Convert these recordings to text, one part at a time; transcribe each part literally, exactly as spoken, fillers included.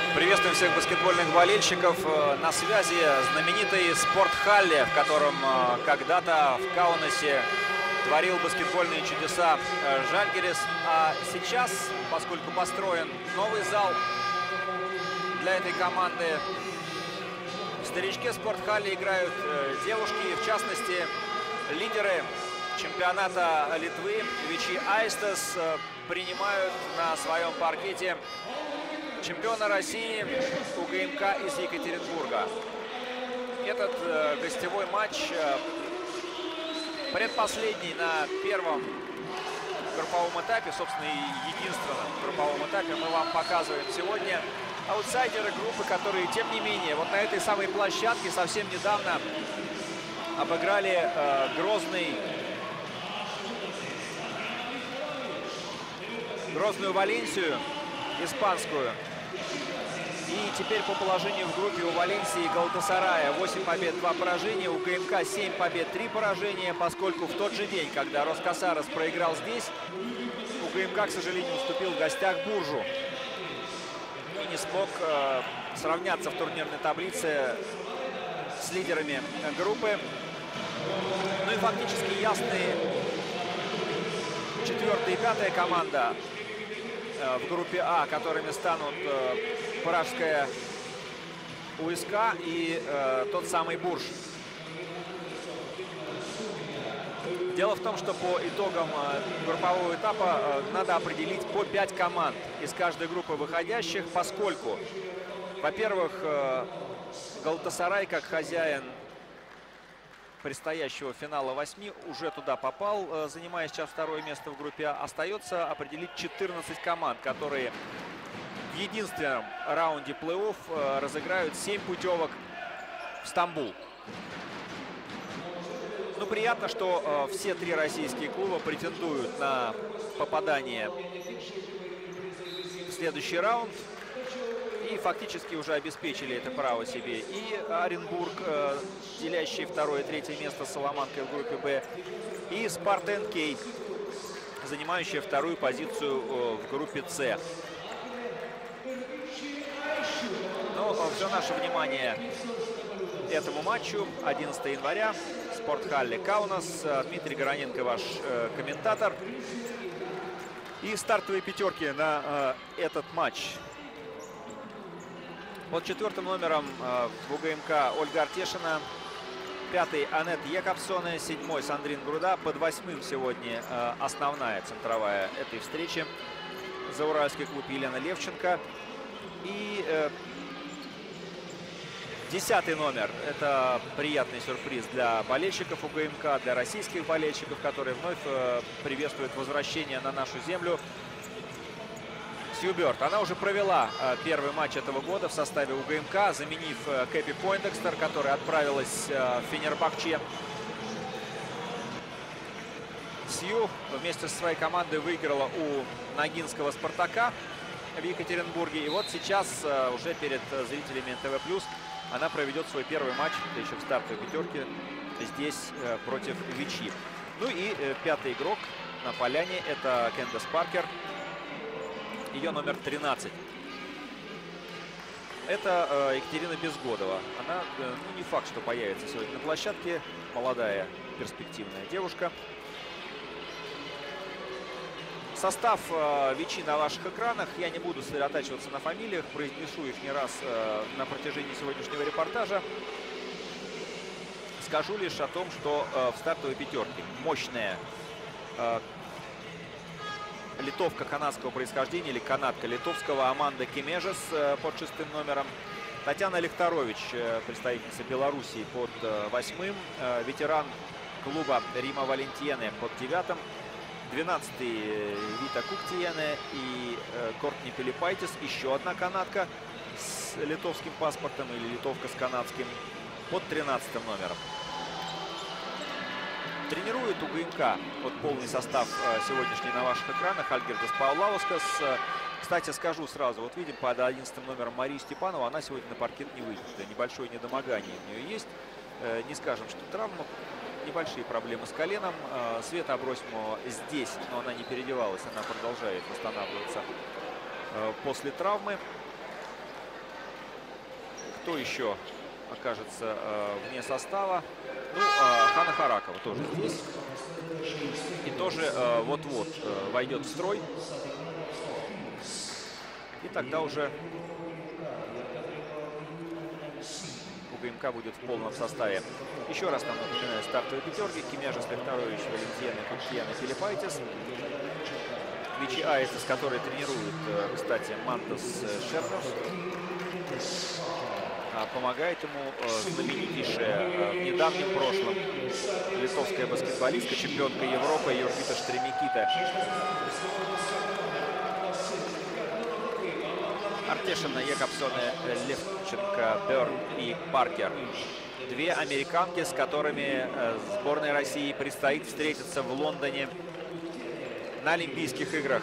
Приветствуем всех баскетбольных болельщиков. На связи знаменитый спортхалле, в котором когда-то в Каунасе творил баскетбольные чудеса Жальгирис. А сейчас, поскольку построен новый зал для этой команды, в старичке спортхалле играют девушки, в частности, лидеры чемпионата Литвы Вичи Аистас принимают на своем паркете чемпиона России УГМК из Екатеринбурга. Этот э, гостевой матч э, предпоследний на первом групповом этапе, собственно, и единственном групповом этапе мы вам показываем сегодня. Аутсайдеры группы, которые, тем не менее, вот на этой самой площадке совсем недавно обыграли э, Грозный, Грозную Валенсию, испанскую. И теперь по положению в группе у Валенсии и Галатасарая восемь побед, два поражения, у ГМК семь побед, три поражения, поскольку в тот же день, когда Роскосарос проиграл здесь, у ГМК, к сожалению, уступил в гостях Буржу и не смог э, сравняться в турнирной таблице с лидерами группы. Ну и фактически ясные четвертая и пятая команда в группе А, которыми станут э, Пражская УСК и э, тот самый Бурж. Дело в том, что по итогам э, группового этапа э, надо определить по пять команд из каждой группы выходящих, поскольку, во-первых, э, Галатасарай, как хозяин предстоящего финала восьми, уже туда попал, занимая сейчас второе место в группе А. Остается определить четырнадцать команд, которые в единственном раунде плей-офф разыграют семь путевок в Стамбул. Ну, приятно, что все три российские клуба претендуют на попадание в следующий раунд. И фактически уже обеспечили это право себе. И Оренбург, э, делящий второе и третье место с Соломанкой в группе Б. И Спартен Кей, занимающая вторую позицию э, в группе С. Но все наше внимание этому матчу. одиннадцатого января. Спортхалле Каунас. Дмитрий Гороненко, ваш э, комментатор. И стартовые пятерки на э, этот матч. Под четвертым номером э, в УГМК Ольга Артешина, пятый Анет Якобсоне, седьмой Сандрин Груда. Под восьмым сегодня э, основная центровая этой встречи. Зауральский клуб Елена Левченко. И э, десятый номер. Это приятный сюрприз для болельщиков УГМК, для российских болельщиков, которые вновь э, приветствуют возвращение на нашу землю. Сью Бёрд. Она уже провела э, первый матч этого года в составе УГМК, заменив э, Кэпи Пойндекстер, которая отправилась э, в Фенербахче. Сью вместе со своей командой выиграла у Ногинского Спартака в Екатеринбурге. И вот сейчас э, уже перед зрителями эн тэ вэ плюс она проведет свой первый матч, да еще в стартовой пятерке, здесь э, против Вичи. Ну и э, пятый игрок на поляне — это Кэндис Паркер. Ее номер тринадцать. Это э, Екатерина Безгодова. Она, э, ну, не факт, что появится сегодня на площадке. Молодая, перспективная девушка. Состав э, Вичи на ваших экранах. Я не буду сосредотачиваться на фамилиях. Произнесу их не раз э, на протяжении сегодняшнего репортажа. Скажу лишь о том, что э, в стартовой пятерке мощная э, литовка канадского происхождения, или канадка литовского, Аманда Кемежес под шестым номером. Татьяна Лихторович, представительница Белоруссии, под восьмым. Ветеран клуба Рима Валентьене под девятым. двенадцатый Вита Куктиене и Кортни Пилипайтис. Еще одна канадка с литовским паспортом, или литовка с канадским, под тринадцатым номером. Тренирует УГМК, вот полный состав сегодняшний на ваших экранах, Альгердас Паулаускас. Кстати, скажу сразу, вот видим под одиннадцатым номером Марию Степанову, она сегодня на паркет не выйдет. Небольшое недомогание у нее есть. Не скажем, что травма, небольшие проблемы с коленом. Света Абросимова здесь, но она не переодевалась, она продолжает восстанавливаться после травмы. кто еще окажется э, вне состава? Ну, э, Хана Харакова тоже здесь. И тоже вот-вот э, э, войдет в строй. И тогда уже ГМК будет в полном составе. Еще раз нам напоминаю стартовые пятерки. Кемежес, Лехторович, Валентьяна, Кукьяна, Филиппайтис. Вичи Аистас, который тренирует, кстати, Мантас Шернов. Помогает ему знаменитейшая в недавнем прошлом литовская баскетболистка, чемпионка Европы Юргита Штремикита. Артешина, Якобсоне, Левченко, Бёрн и Паркер. Две американки, с которыми сборной России предстоит встретиться в Лондоне на Олимпийских играх.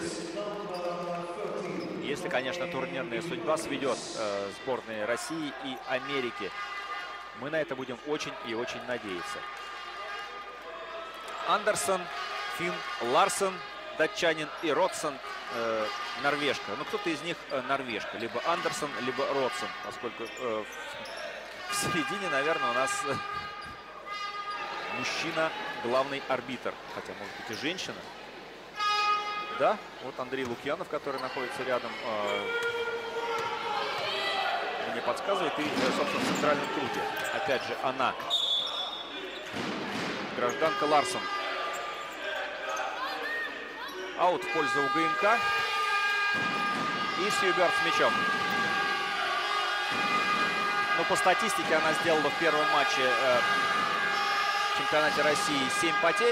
Если, конечно, турнирная судьба сведет э, сборные России и Америки. Мы на это будем очень и очень надеяться. Андерсон, Финн, Ларсон, датчанин, и Ротсон, э, норвежка. Ну, кто-то из них э, норвежка. Либо Андерсон, либо Ротсон. Поскольку э, в, в середине, наверное, у нас э, мужчина, главный арбитр. Хотя, может быть, и женщина. Да, вот Андрей Лукьянов, который находится рядом, э, мне подсказывает. И, собственно, в центральном круге. Опять же, она. Гражданка Ларсон. Аут в пользу УГМК. И Сьюберт с мячом. Ну, по статистике она сделала в первом матче э, в чемпионате России семь потерь.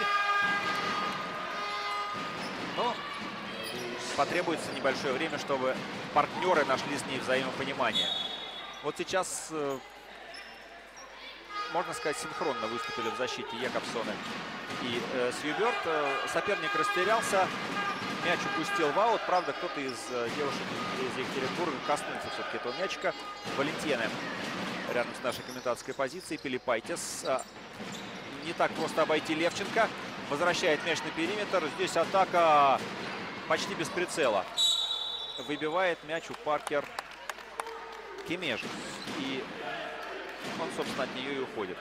Но потребуется небольшое время, чтобы партнеры нашли с ней взаимопонимание. Вот сейчас, э, можно сказать, синхронно выступили в защите Якобсоне и э, Сьюберт. Э, соперник растерялся, мяч упустил в аут. Правда, кто-то из э, девушек из Екатеринбурга коснулся все-таки этого мячика. Валентьяна рядом с нашей комментаторской позицией. Филиппайтис. Э, не так просто обойти Левченко. Возвращает мяч на периметр. Здесь атака почти без прицела. Выбивает мяч у Паркер Кемежес. И он, собственно, от нее и уходит.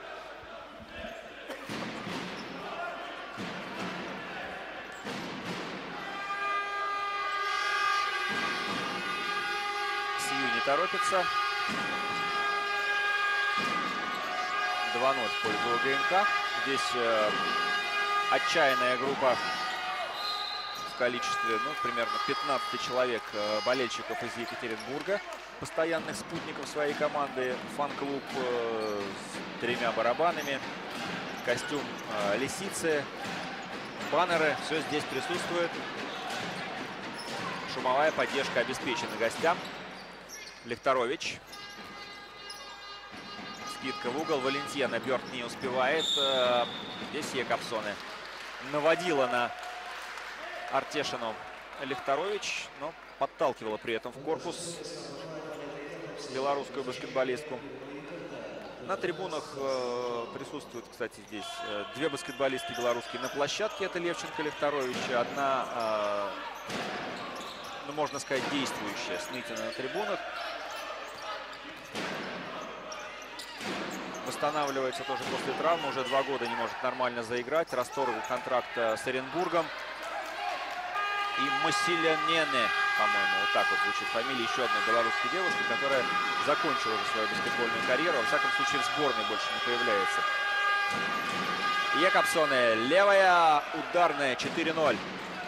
Сью не торопится. два ноль в пользу УГМК. Здесь э, отчаянная группа в количестве, ну, примерно пятнадцать человек э, болельщиков из Екатеринбурга, постоянных спутников своей команды. Фан-клуб э, с тремя барабанами, костюм э, лисицы, баннеры. Все здесь присутствует. Шумовая поддержка обеспечена гостям. Лехторович. Скидка в угол. Валентьяна. Бёрт не успевает. Э, здесь Якобсоне наводила на Артешину Лехторович, но подталкивала при этом в корпус белорусскую баскетболистку. На трибунах э, присутствуют, кстати, здесь э, две баскетболистки белорусские на площадке. Это Левченко, Лехторович. Одна, э, ну, можно сказать, действующая, Снытина на трибунах. Восстанавливается тоже после травмы. Уже два года не может нормально заиграть. Расторгл контракт с Оренбургом. И Масилянене, по-моему, вот так вот звучит фамилия еще одной белорусской девушки, которая закончила уже свою баскетбольную карьеру. Во всяком случае, в сборной больше не появляется. Якобсоне. Левая ударная. четыре ноль.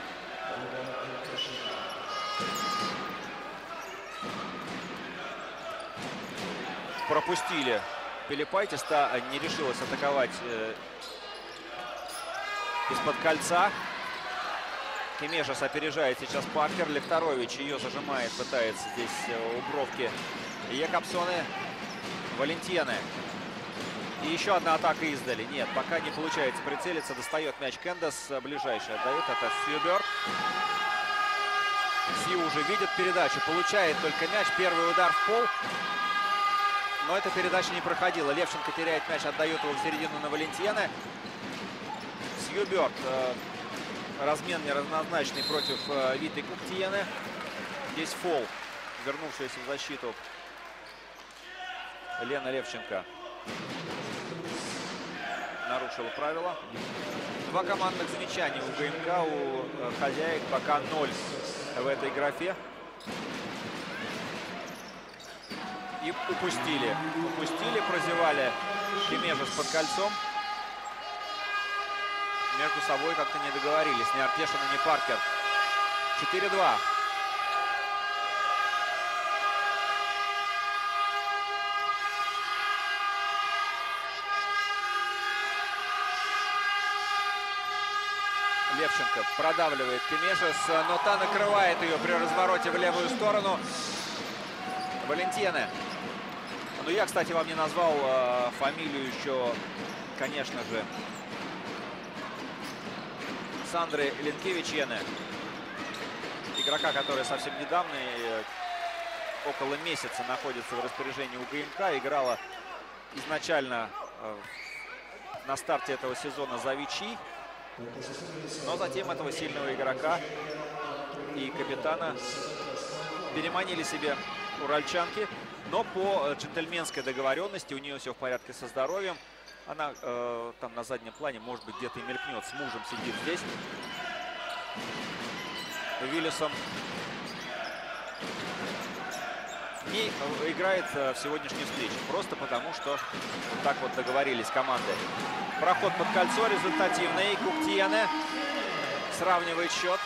Пропустили. Филиппайтис не решилась атаковать э, из-под кольца. Кемежес опережает сейчас Паркер. Лехторович ее зажимает, пытается здесь у бровки Якобсоне. Валентьяна. И еще одна атака издали. Нет, пока не получается прицелиться. Достает мяч Кендес. Ближайший отдает. Это Сьюберт. Сью уже видит передачу. Получает только мяч. Первый удар в пол. Но эта передача не проходила. Левченко теряет мяч. Отдает его в середину на Валентьяна. Сьюберт. Размен неравнозначный против э, Виты Куктиены. Здесь фол, вернувшийся в защиту Лена Левченко нарушила правила. Два командных замечания у ГМК, у хозяек пока ноль в этой графе. И упустили. Упустили, прозевали Кемежес под кольцом. Между собой как-то не договорились. Ни Артешина, ни Паркер. четыре-два. Левченко продавливает Кемежес, но та накрывает ее при развороте в левую сторону. Валентьене. Ну, я, кстати, вам не назвал э, фамилию еще, конечно же, Сандры Ленкевичене. Игрока, который совсем недавно, э, около месяца, находится в распоряжении у ГМК. Играла изначально э, на старте этого сезона за Вичи. Но затем этого сильного игрока и капитана переманили себе уральчанки. Но по джентльменской договоренности, у нее все в порядке со здоровьем. Она э, там на заднем плане, может быть, где-то и мелькнет. С мужем сидит здесь. Виллисом не играет в сегодняшней встрече. Просто потому, что так вот договорились команды. Проход под кольцо результативный. Куктиене сравнивает счет.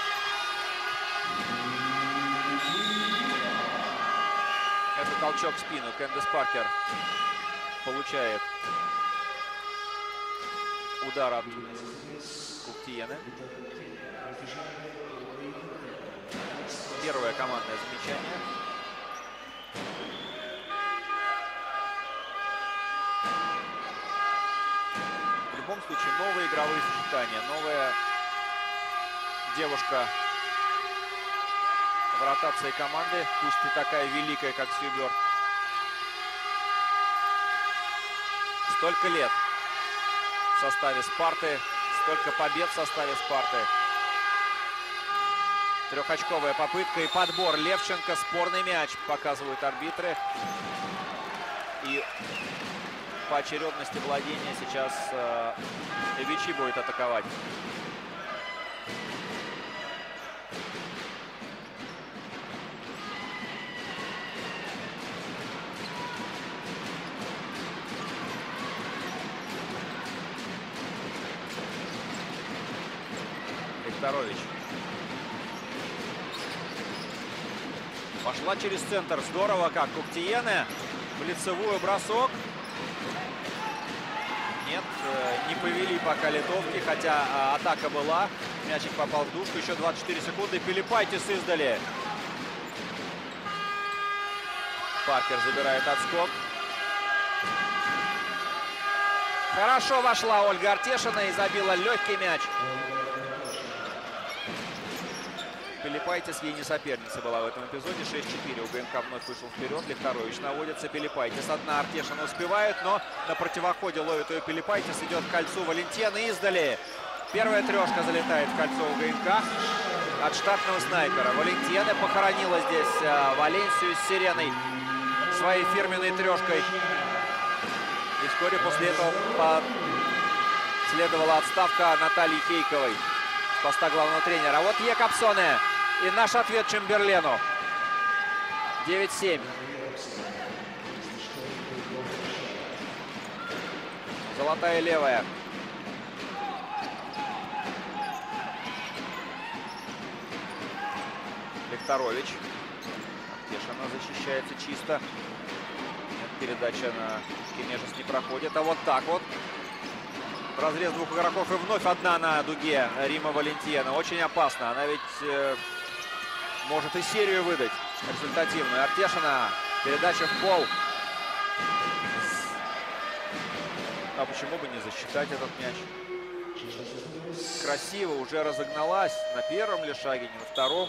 Это толчок в спину. Кэндис Паркер получает удар от Куктиене. Первое командное замечание. В любом случае, новые игровые сочетания. Новая девушка в ротации команды, пусть и такая великая, как Сью Бёрд. Столько лет в составе Спарты, столько побед в составе Спарты. Трехочковая попытка и подбор Левченко. Спорный мяч, показывают арбитры. И по очередности владения сейчас э, Вичи будет атаковать. Викторович. Пошла через центр. Здорово как. Куктиене. В лицевую бросок. Нет, не повели пока литовки, хотя а, атака была. Мячик попал в дужку. Еще двадцать четыре секунды. Пилипайтис издали. Паркер забирает отскок. Хорошо вошла Ольга Артешина и забила легкий мяч. Пилипайтис ей не соперница была в этом эпизоде. шесть-четыре. У ГМК вновь вышел вперед. Лихтарович наводится. Пилипайтис. Одна Артешина успевает, но на противоходе ловит ее Пилипайтис. Идет к кольцу Валентьены издали. Первая трешка залетает в кольцо у ГМК от штатного снайпера. Валентьены похоронила здесь а, Валенсию с Сиреной своей фирменной трешкой. И вскоре после этого последовала отставка Натальи Кейковой с поста главного тренера. А вот Якобсоне. И наш ответ Чемберлену. девять-семь. Золотая левая. Викторович. Артешина защищается чисто. Передача на Кемежес не проходит. А вот так вот. Разрез двух игроков и вновь одна на дуге Рима Валентьена. Очень опасно. Она ведь э, может и серию выдать результативную. Артешина. Передача в пол. А почему бы не засчитать этот мяч? Красиво уже разогналась. На первом ли шаге, не на втором.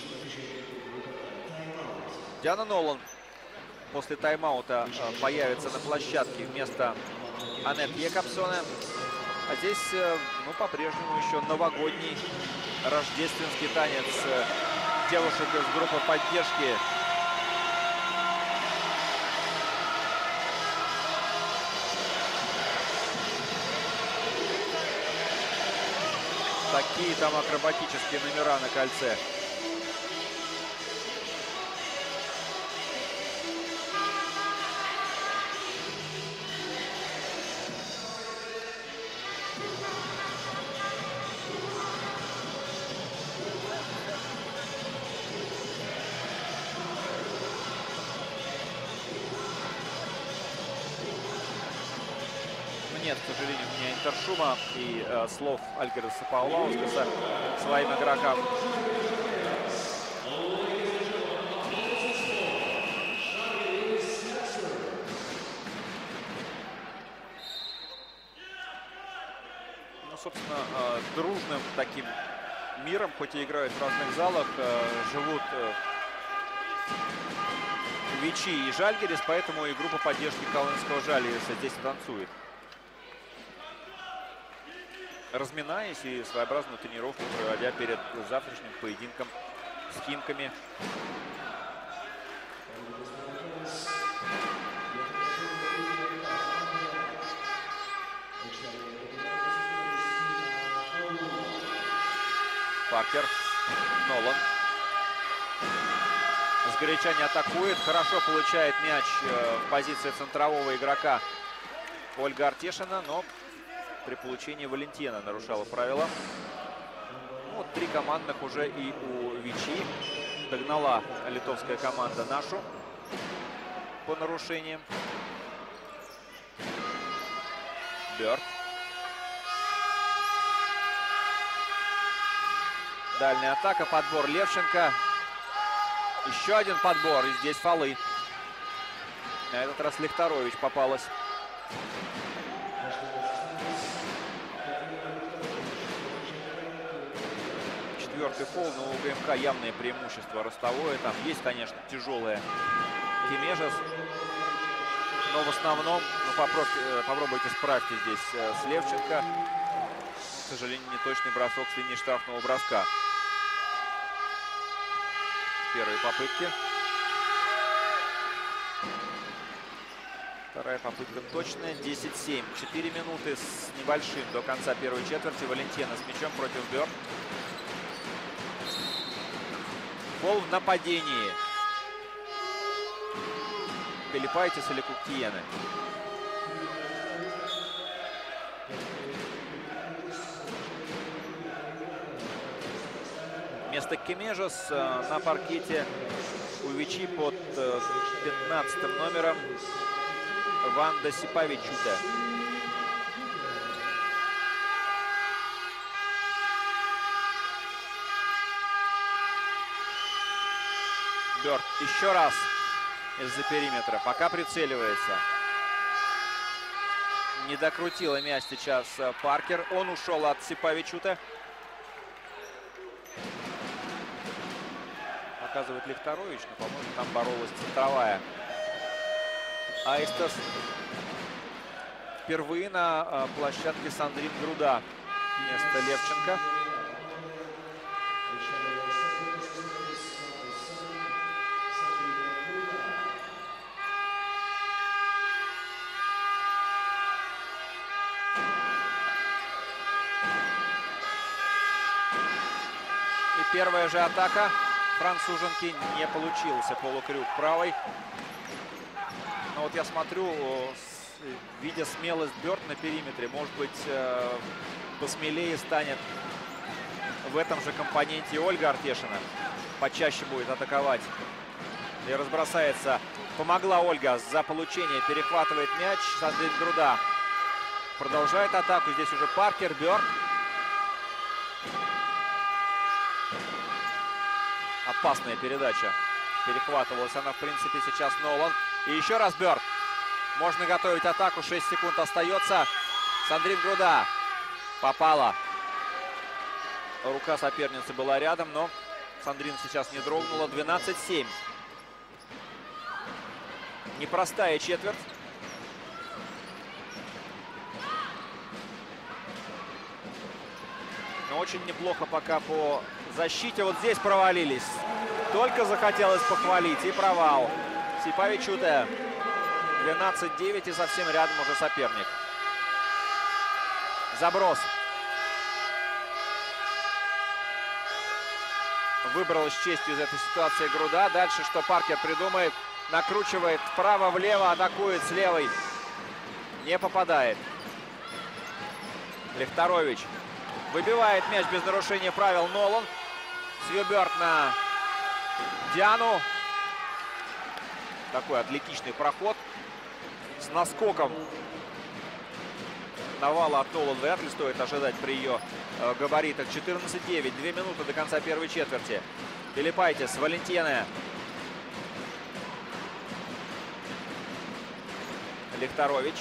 Диана Нолан после тайм-аута э, появится на площадке вместо Аннет Якобсоне. А здесь, ну, по-прежнему еще новогодний рождественский танец девушек из группы поддержки. Такие там акробатические номера на кольце. Нет, к сожалению, у меня интершума и э, слов Альгерса Паулаускаса своим игрокам. Ну, собственно, э, дружным таким миром, хоть и играют в разных залах, э, живут э, Вичи и Жальгерис, поэтому и группа поддержки колымского Жальгериса здесь танцует, разминаясь и своеобразную тренировку проводя перед завтрашним поединком с химками. Паркер, Нолан. Сгоряча не атакует, хорошо получает мяч в позиции центрового игрока Ольга Артешина, но при получении Валентина нарушала правила. Ну, вот три командных уже и у Вичи. Догнала литовская команда нашу по нарушениям. Бёрд. Дальняя атака, подбор Левченко. Еще один подбор, и здесь фолы. На этот раз Лихторович попалась. Четвертый фол, но у ГМК явное преимущество ростовое. Там есть, конечно, тяжелое Кемежес. Но в основном, ну, попробуйте, попробуйте справьте здесь с Левченко. К сожалению, неточный бросок с линии штрафного броска. Первые попытки. Вторая попытка точная. десять семь. четыре минуты с небольшим до конца первой четверти. Валентина с мячом против Бёрд. Гол в нападении. Пилипайтис или Куктиены. Вместо Кемежес на паркете у Вичи под пятнадцатым номером Ванда Сипавичуте. Бёрд еще раз из-за периметра, пока прицеливается. Не докрутила мяч сейчас Паркер. Он ушел от Сипавичуте. Показывает Лихторович, но, по-моему, там боролась центровая Аистас. Впервые на площадке Сандрин Груда вместо Левченко. И первая же атака француженки, не получился полукрюк правой. Но вот я смотрю, видя смелость Бёрд на периметре, может быть, посмелее станет в этом же компоненте Ольга Артешина. Почаще будет атаковать и разбросается. Помогла Ольга за получение, перехватывает мяч. Сандрин Груда продолжает атаку. Здесь уже Паркер, Бёрд. Опасная передача. Перехватывалась она, в принципе, сейчас Нолан. И еще раз Бёрд. Можно готовить атаку. шесть секунд остается. Сандрин Груда попала. Рука соперницы была рядом, но Сандрин сейчас не дрогнула. двенадцать семь. Непростая четверть. Но очень неплохо пока по защите. Вот здесь провалились. Только захотелось похвалить. И провал. Сипавичуте. двенадцать девять и совсем рядом уже соперник. Заброс. выбралась с честью из этой ситуации Груда. Дальше что Паркер придумает? Накручивает вправо-влево, атакует с левой. Не попадает. Лехторович выбивает мяч без нарушения правил. Нолан. Сьюберт на Диану. Такой атлетичный проход с наскоком. Навала от Нолан вряд ли стоит ожидать при ее э, габаритах. четырнадцать девять. Две минуты до конца первой четверти. Пилипайтис, Валентьене. Лехторович.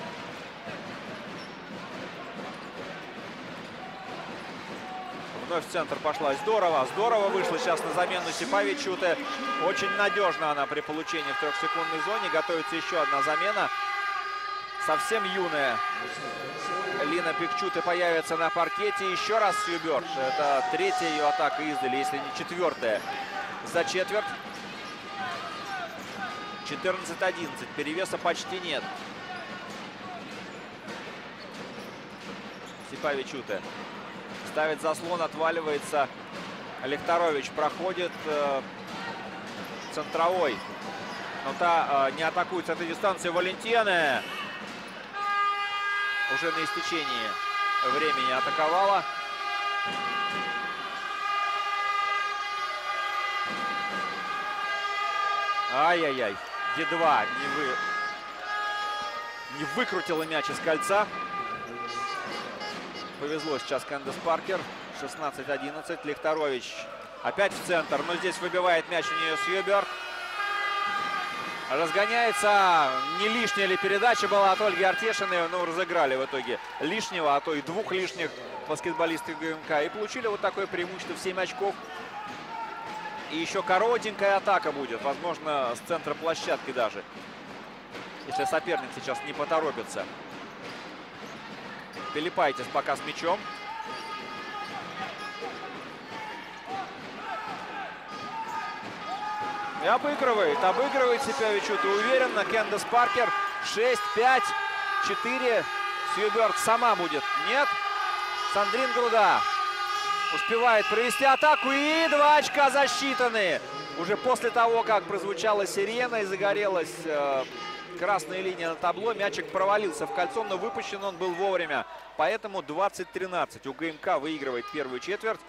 Вновь в центр пошла. Здорово, здорово вышла сейчас на замену Сипавичуте. Очень надежно она при получении в трехсекундной зоне. Готовится еще одна замена. Совсем юная Лина Пикчуте появится на паркете. Еще раз Сьюберт. Это третья ее атака издали, если не четвертая. За четверть. четырнадцать одиннадцать. Перевеса почти нет. Сипавичуте ставит заслон, отваливается. Лехторович проходит э, центровой. Но та э, не атакует с этой дистанции. Валентьене уже на истечении времени атаковала. Ай-яй-яй. Едва не, вы... не выкрутила мяч из кольца. Повезло сейчас Кэндис Паркер. шестнадцать одиннадцать. Лехторович опять в центр. Но здесь выбивает мяч у нее Сьюберт. Разгоняется. Не лишняя ли передача была от Ольги Артешиной. Ну, разыграли в итоге лишнего, а то и двух лишних баскетболисты ГМК. И получили вот такое преимущество в семь очков. И еще коротенькая атака будет. Возможно, с центра площадки даже. Если соперник сейчас не поторопится. Пилипайтис пока с мячом. И обыгрывает. Обыгрывает Сипавичуте уверенно. Кэндис Паркер. шесть пять четыре. Сьюберт сама будет. Нет. Сандрин Груда успевает провести атаку. И два очка засчитаны. Уже после того, как прозвучала сирена и загорелась э, красная линия на табло, мячик провалился в кольцо, но выпущен он был вовремя. Поэтому двадцать тринадцать. У ГМК выигрывает первую четверть.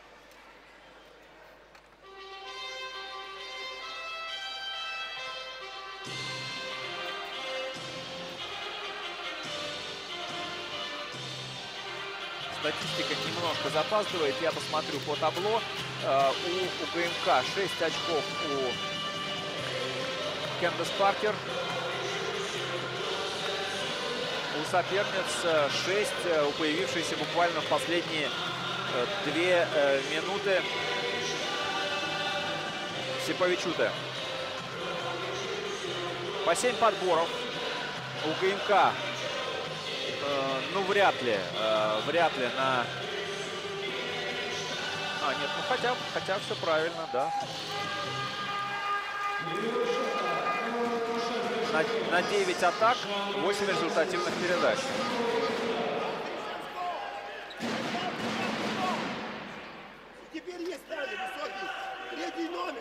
Статистика немножко запаздывает. Я посмотрю по табло. Uh, у, у ГМК шесть очков у Кэндис Паркер. У соперниц шесть, у появившейся буквально в последние uh, две uh, минуты Сипавичуте. По семь подборов у ГМК. Uh, ну, вряд ли. Uh, вряд ли на... А, нет, ну хотя, хотя все правильно, да. На, на девять атак, восемь результативных передач. Теперь есть стали высокий, третий номер.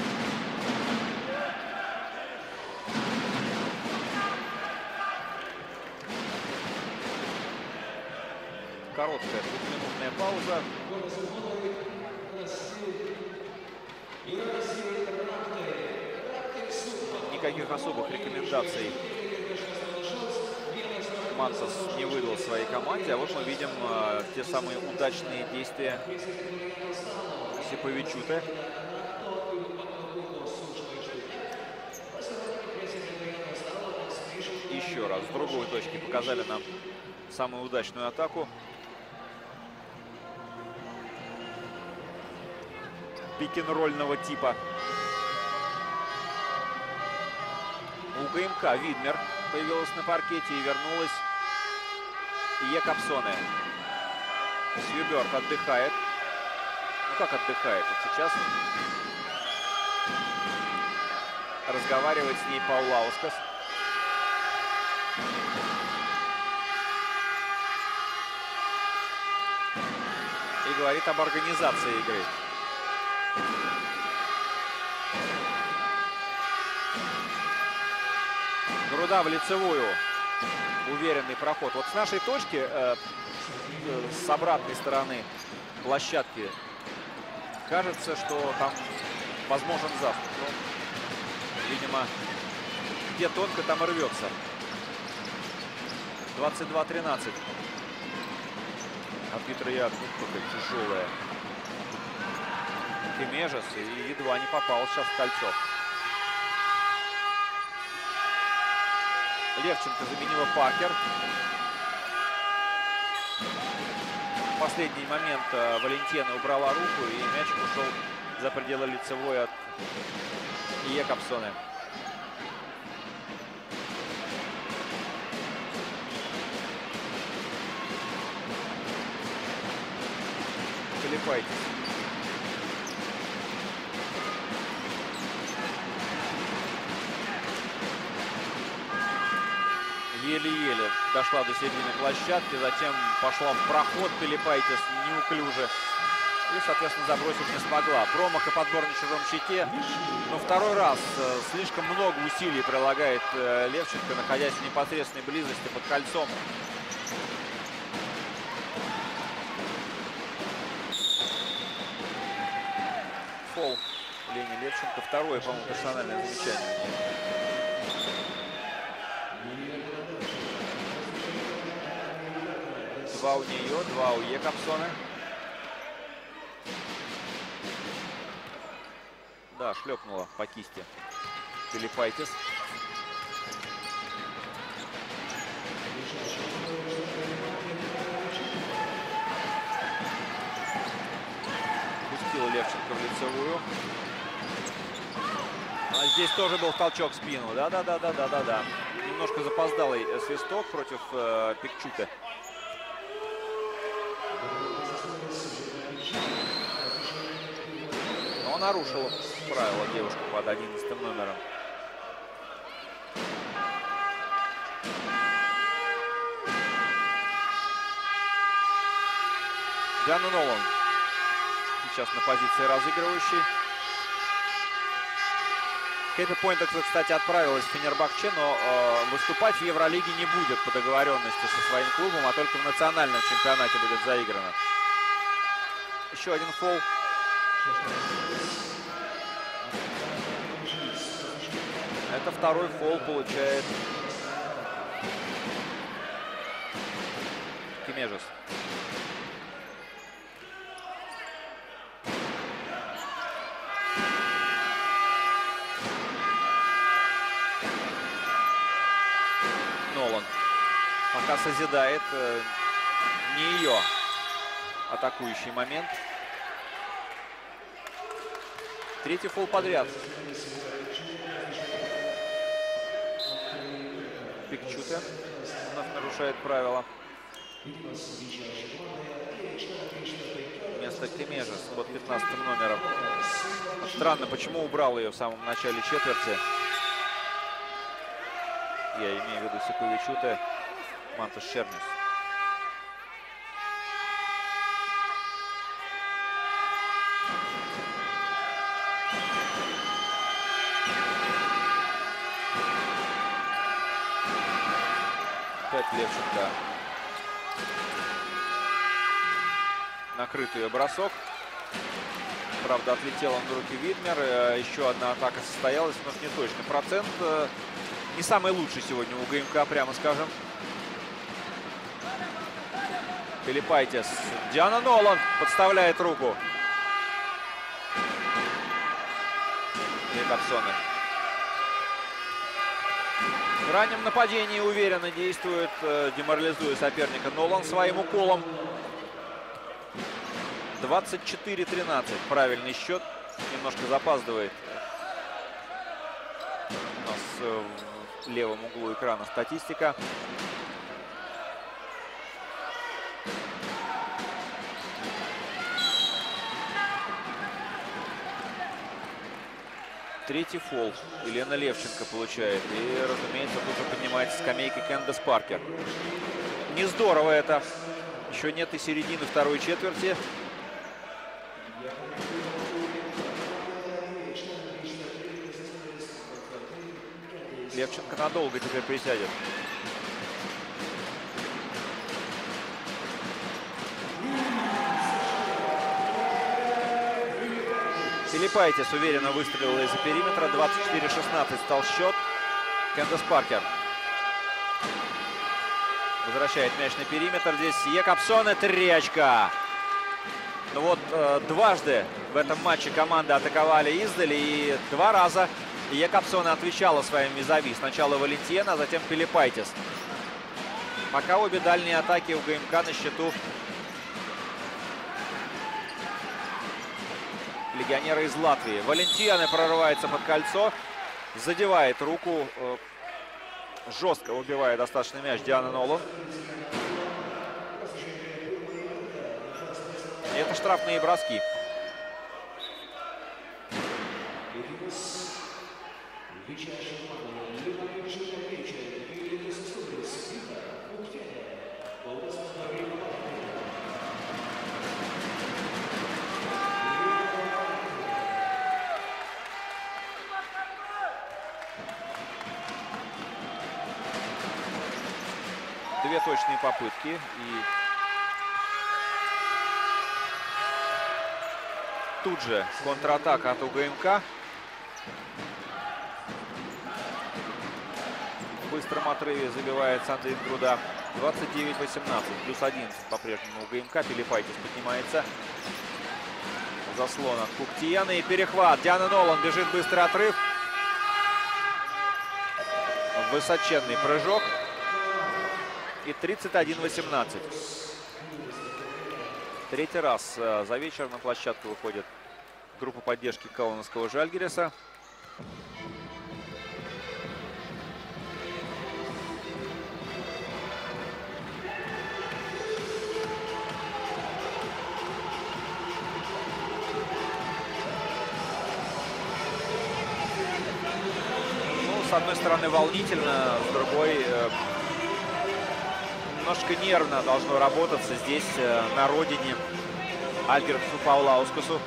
Короткая двухминутная пауза. Никаких особых рекомендаций Мансас не выдал своей команде. А вот мы видим э, те самые удачные действия Сипавичуте. Еще раз, с другой точки показали нам самую удачную атаку. Пик-н-рольного типа. У ГМК Видмер появилась на паркете и вернулась Якобсоне. Сьюберт отдыхает. Ну как отдыхает? Вот сейчас разговаривает с ней Паулаускас. И говорит об организации игры. сюда, в лицевую. Уверенный проход. Вот с нашей точки, э, с обратной стороны площадки, кажется, что там возможен заступ. Но, видимо, где тонко, там и рвется. двадцать два тринадцать. Арбитр Як, какая тяжелая. Кемежес и едва не попал сейчас в кольцо. Левченко заменила Паркер. В последний момент Валентина убрала руку, и мячик ушел за пределы лицевой от Якобсона. Филиппайтис. Еле-еле дошла до середины площадки, затем пошла в проход Филиппайтис неуклюже и, соответственно, забросить не смогла. Промах и подбор на чужом щите. Но второй раз слишком много усилий прилагает Левченко, находясь в непосредственной близости под кольцом. Фол Лени Левченко. Второе, по-моему, персональное замечание. Два у нее, два у Якобсона. Да, шлепнула по кисти Филиппайтис. Пустила Левченко в лицевую. А здесь тоже был толчок в спину. Да-да-да-да-да-да-да. Немножко запоздалый свисток против э, Пикчуте. Но нарушила правила девушка под одиннадцатым номером. Диана Нолан сейчас на позиции разыгрывающей. Кейта Пойнтер, кстати, отправилась в Фенербахче, но э, выступать в Евролиге не будет по договоренности со своим клубом, а только в национальном чемпионате будет заиграно. Еще один фол. Это второй фол получает Кемежес. Нолан пока созидает э, не ее атакующий момент. Третий фол подряд. Пикчуте вновь нарушает правила. Вместо Кемежес под пятнадцатым номером. Странно, почему убрал ее в самом начале четверти. Я имею в виду Секувичуте, Мантас Чернис. Опять Левченко. Накрытый бросок. Правда, отлетел он в руки Видмер. Еще одна атака состоялась, но не точно. Процент не самый лучший сегодня у ГМК, прямо скажем. Филиппайтис. Диана Нолан подставляет руку. Якобсона. В раннем нападении уверенно действует, деморализуя соперника. Нолан своим уколом. двадцать четыре тринадцать. Правильный счет. Немножко запаздывает. У нас в левом углу экрана статистика. Третий фол Елена Левченко получает. И, разумеется, тут же поднимается скамейка Кэндис Паркер. Не здорово это. Еще нет и середины второй четверти. Левченко надолго теперь присядет. Пилипайтис уверенно выстрелил из-за периметра. двадцать четыре шестнадцать стал счет. Кэндис Паркер возвращает мяч на периметр. Здесь Якобсон и три очка. Ну вот э, дважды в этом матче команды атаковали издали. И два раза Якобсон отвечала своим визави. Сначала Валентьена, а затем Пилипайтис. Пока обе дальние атаки у ГМК на счету. Легионеры из Латвии. Валентьена прорывается под кольцо. Задевает руку. Э, жестко убивает достаточно мяч Диана Нолан. Это штрафные броски. Две точные попытки. И тут же контратака от УГМК. В быстром отрыве забивает Сандин Груда. двадцать девять восемнадцать. Плюс одиннадцать по-прежнему УГМК. Пилипайтис поднимается. Заслон от Куктияна. И перехват. Диана Нолан бежит, быстрый отрыв. Высоченный прыжок. И тридцать один восемнадцать. Третий раз за вечер на площадку выходит группа поддержки Каунасского Жальгириса. Ну, с одной стороны волнительно, с другой немножко нервно должно работаться здесь, на родине, Альгерту Паулаускасу.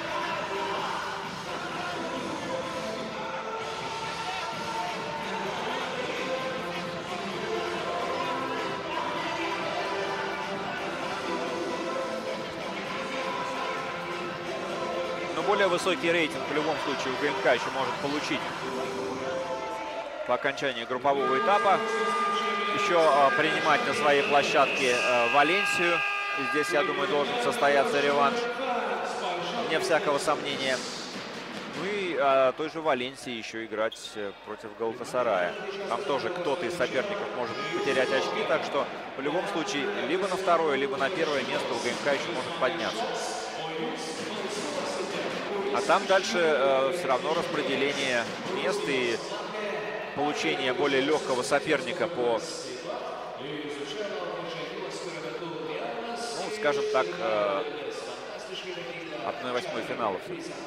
Но более высокий рейтинг в любом случае у ГМК еще может получить по окончании группового этапа. Еще э, принимать на своей площадке э, Валенсию. И здесь, я думаю, должен состояться реванш, вне всякого сомнения. Ну и э, той же Валенсии еще играть э, против Галатасарая. Там тоже кто-то из соперников может потерять очки, так что в любом случае либо на второе, либо на первое место у ГМК еще может подняться. А там дальше э, все равно распределение мест и получение более легкого соперника по, ну, скажем так, э, одной восьмой финалов.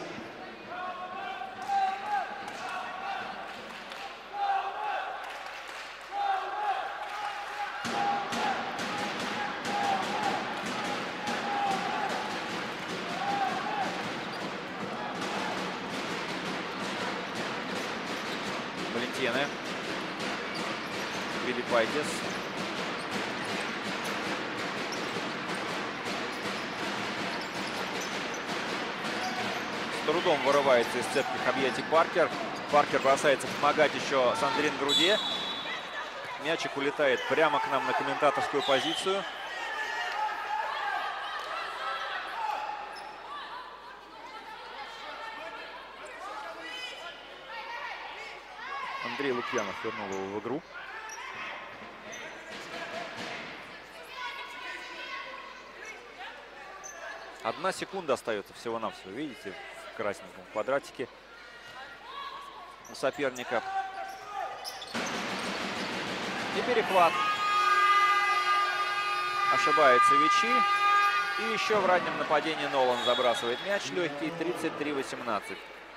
Валентьена. Пилипайтис. С трудом вырывается из цепких объятий Паркер. Паркер бросается помогать еще Сандрин Груде. Мячик улетает прямо к нам на комментаторскую позицию. Андрей Лукьянов вернул его в игру. Одна секунда остается всего-навсего, видите, в красненьком квадратике у соперника. И перехват. Ошибается Вичи. И еще в раннем нападении Нолан забрасывает мяч легкий. тридцать три восемнадцать.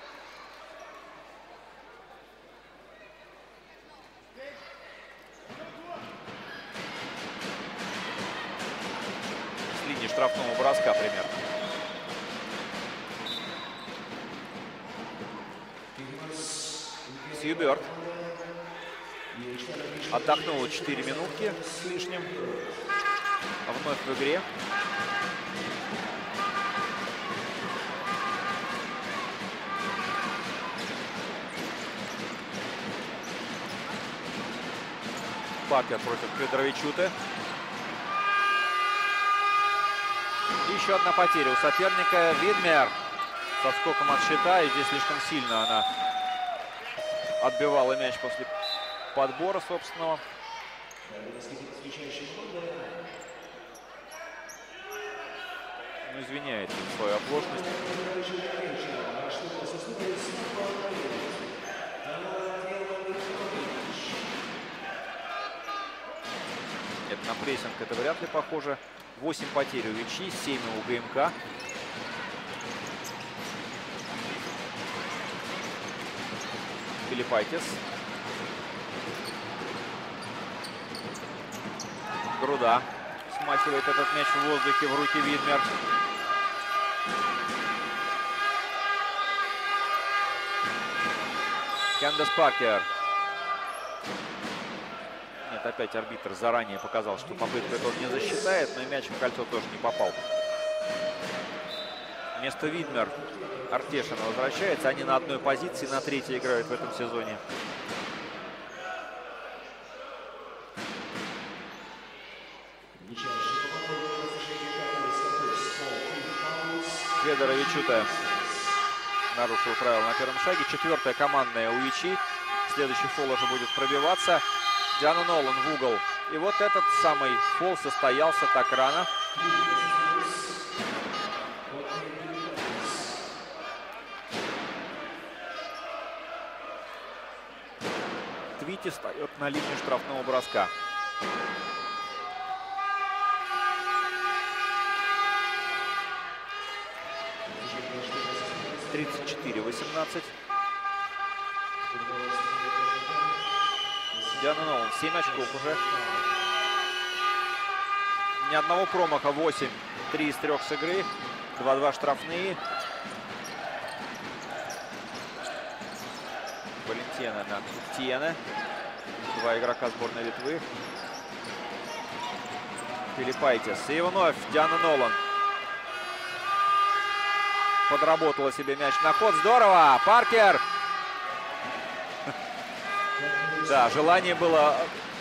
С линии штрафного броска примерно. Сьюберт. Отдохнула четыре минутки с лишним. Вновь в игре. Паркер против Кведровичуте. Еще одна потеря у соперника. Видмер со скоком от щита. И здесь слишком сильно она отбивала мяч после подбора собственного. Ну, извиняется за свою оплошность. Это на прессинг, это вряд ли похоже. восемь потерь у Вичи, семь у ГМК. Филиппайтис. Груда смахивает этот мяч в воздухе в руки Видмер. Кэндис Паркер. Нет, опять арбитр заранее показал, что попытку это он не засчитает, но и мяч в кольцо тоже не попал. Вместо Видмер Артешина возвращается. Они на одной позиции, на третьей играют в этом сезоне. Кведровичуте нарушил правила на первом шаге. Четвертая командная у Вичи. Следующий фол уже будет пробиваться. Диана Нолан в угол. И вот этот самый фол состоялся так рано. Твити встает на линию штрафного броска. тридцать четыре восемнадцать. Диана Нолан, семь очков уже. Ни одного промаха, восемь. три из трех с игры. два-два штрафные. Валентина на Куктиене. Два игрока сборной Литвы. Филиппайтис. И вновь Диана Нолан. Подработала себе мяч на ход. Здорово! Паркер! Да, желание было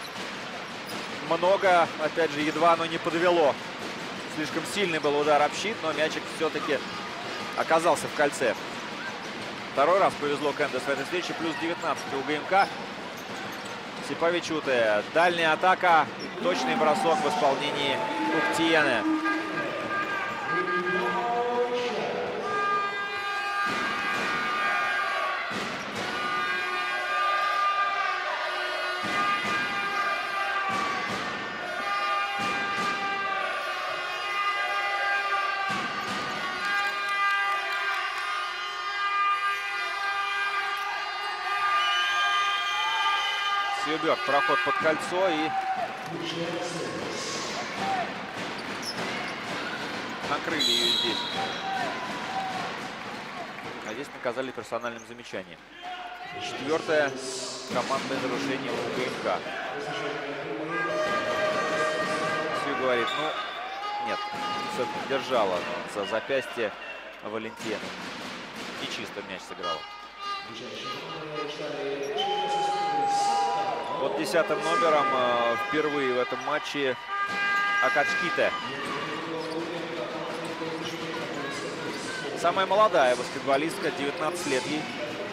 много. Опять же, едва оно не подвело. Слишком сильный был удар об щит, но мячик все-таки оказался в кольце. Второй раз повезло Кэндис в этой встрече. Плюс девятнадцать у ГМК. Сипавичуте. Дальняя атака. Точный бросок в исполнении Куктиене. Сьюберт, проход под кольцо и накрыли ее здесь. А здесь наказали персональным замечанием. Четвертое командное нарушение у ГМК. Сью говорит, ну, нет, все-таки держала за запястье Валентина. И чисто мяч сыграла. Под десятым номером э, впервые в этом матче Акачките. Самая молодая баскетболистка, девятнадцать лет ей.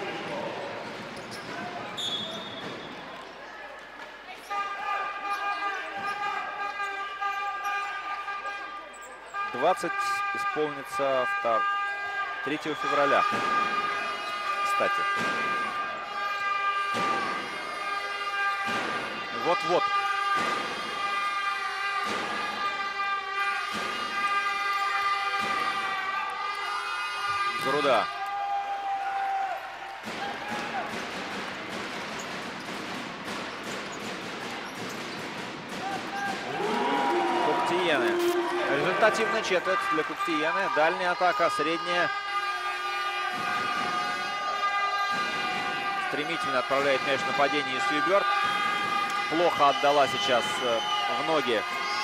двадцать исполнится третьего февраля. Кстати. Вот-вот. Груда. Куктиене. Результативная четверть для Куктиене. Дальняя атака, средняя. Стремительно отправляет мяч в нападение Сьюберт. плохо отдала сейчас в ноги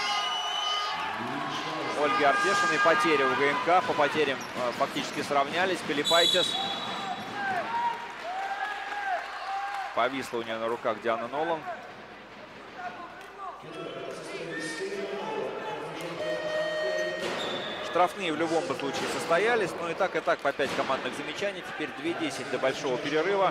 Ольги Артешиной. Потери у ГМК. По потерям фактически сравнялись. Пилипайтис. Повисла у нее на руках Диана Нолан. Штрафные в любом случае состоялись. Но и так, и так по пять командных замечаний. Теперь две десять до большого перерыва.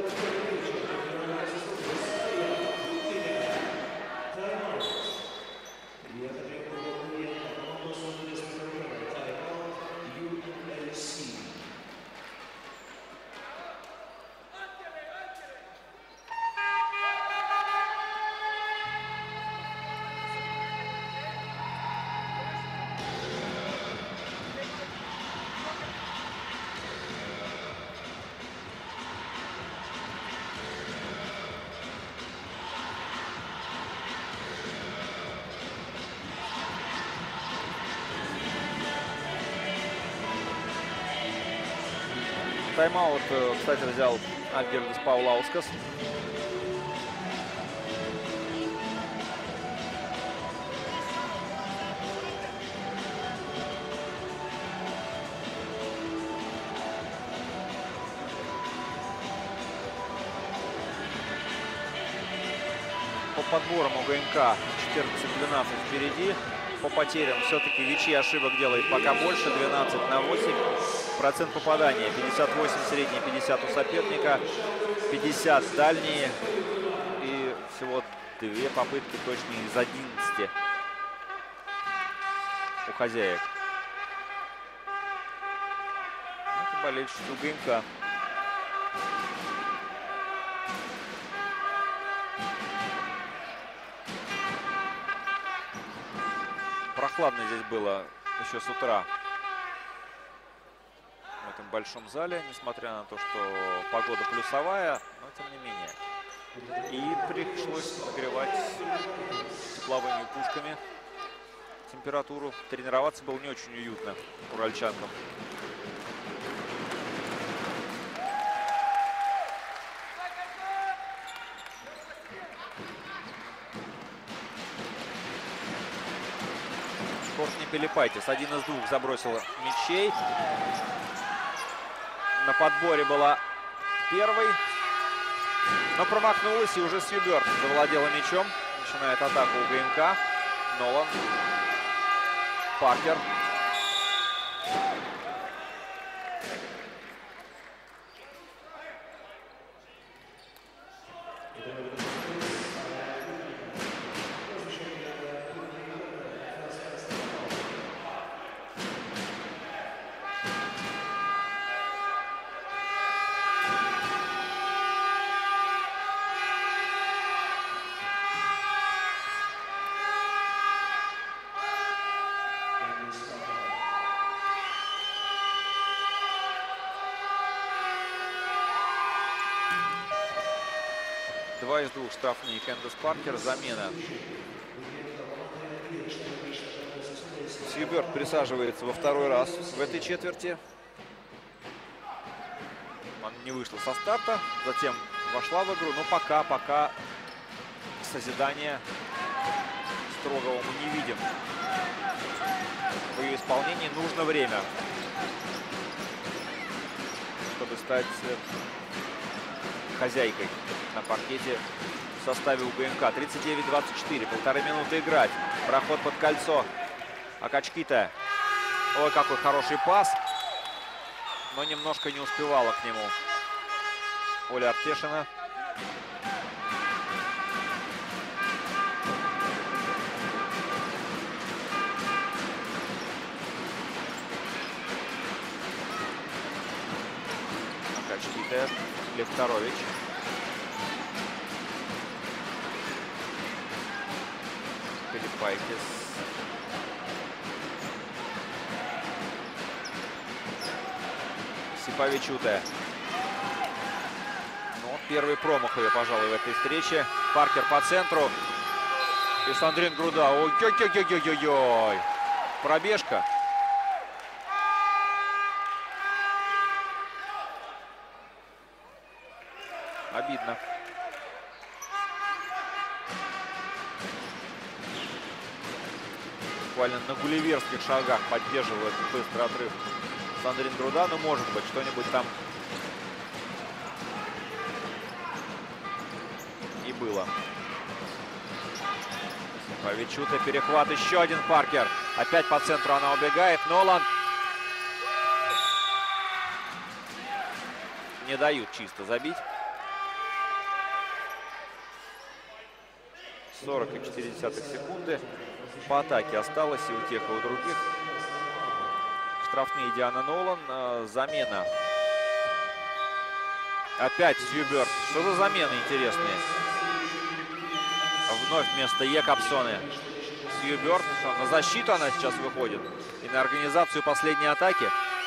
Тайм-аут, кстати, взял Альгердис Паулаускас. По подборам у ГМК четырнадцать двенадцать впереди. По потерям все-таки Вичи ошибок делает пока больше. двенадцать на восемь. Процент попадания пятьдесят восемь средний, пятьдесят у соперника, пятьдесят дальние. И всего две попытки точные из одиннадцати у хозяек. Это болельщики у ГМК. Прохладно здесь было еще с утра в этом большом зале, несмотря на то, что погода плюсовая, но тем не менее. И пришлось нагревать тепловыми пушками температуру. Тренироваться было не очень уютно уральчанкам. Коршни Пилипайтис один из двух забросил мячей. На подборе была первой, но промахнулась, и уже Сьюберт завладела мячом. Начинает атаку у ГМК. Нолан. Паркер. Два из двух штрафные Кэндис Паркер. Замена. Сьюберт присаживается во второй раз в этой четверти. Он не вышла со старта, затем вошла в игру. Но пока, пока созидания строгого мы не видим. В ее исполнении нужно время, чтобы стать хозяйкой на паркете в составе у ГМК. тридцать девять двадцать четыре. Полторы минуты играть. Проход под кольцо. Акачкита. Ой, какой хороший пас. Но немножко не успевала к нему Оля Артешина. Акачкита. Левторович. Пилипайтис. Сиповичуте. Ну, первый промах ее, пожалуй, в этой встрече. Паркер по центру. И Сандрин Груда. Ой-ой-ой-ой-ой-ой. Пробежка. Обидно. буквально на гулливерских шагах поддерживает быстрый отрыв Сандрин Груда. Ну, может быть, что-нибудь там и было. Павичута, перехват, еще один Паркер. Опять по центру она убегает. Нолан. Не дают чисто забить. сорок четыре секунды. По атаке осталось и у тех, и у других. Штрафные Диана Нолан. Замена. Опять Сьюберт. Что за замены интересные? Вновь вместо Якобсоны Сьюберт. На защиту она сейчас выходит. И на организацию последней атаки.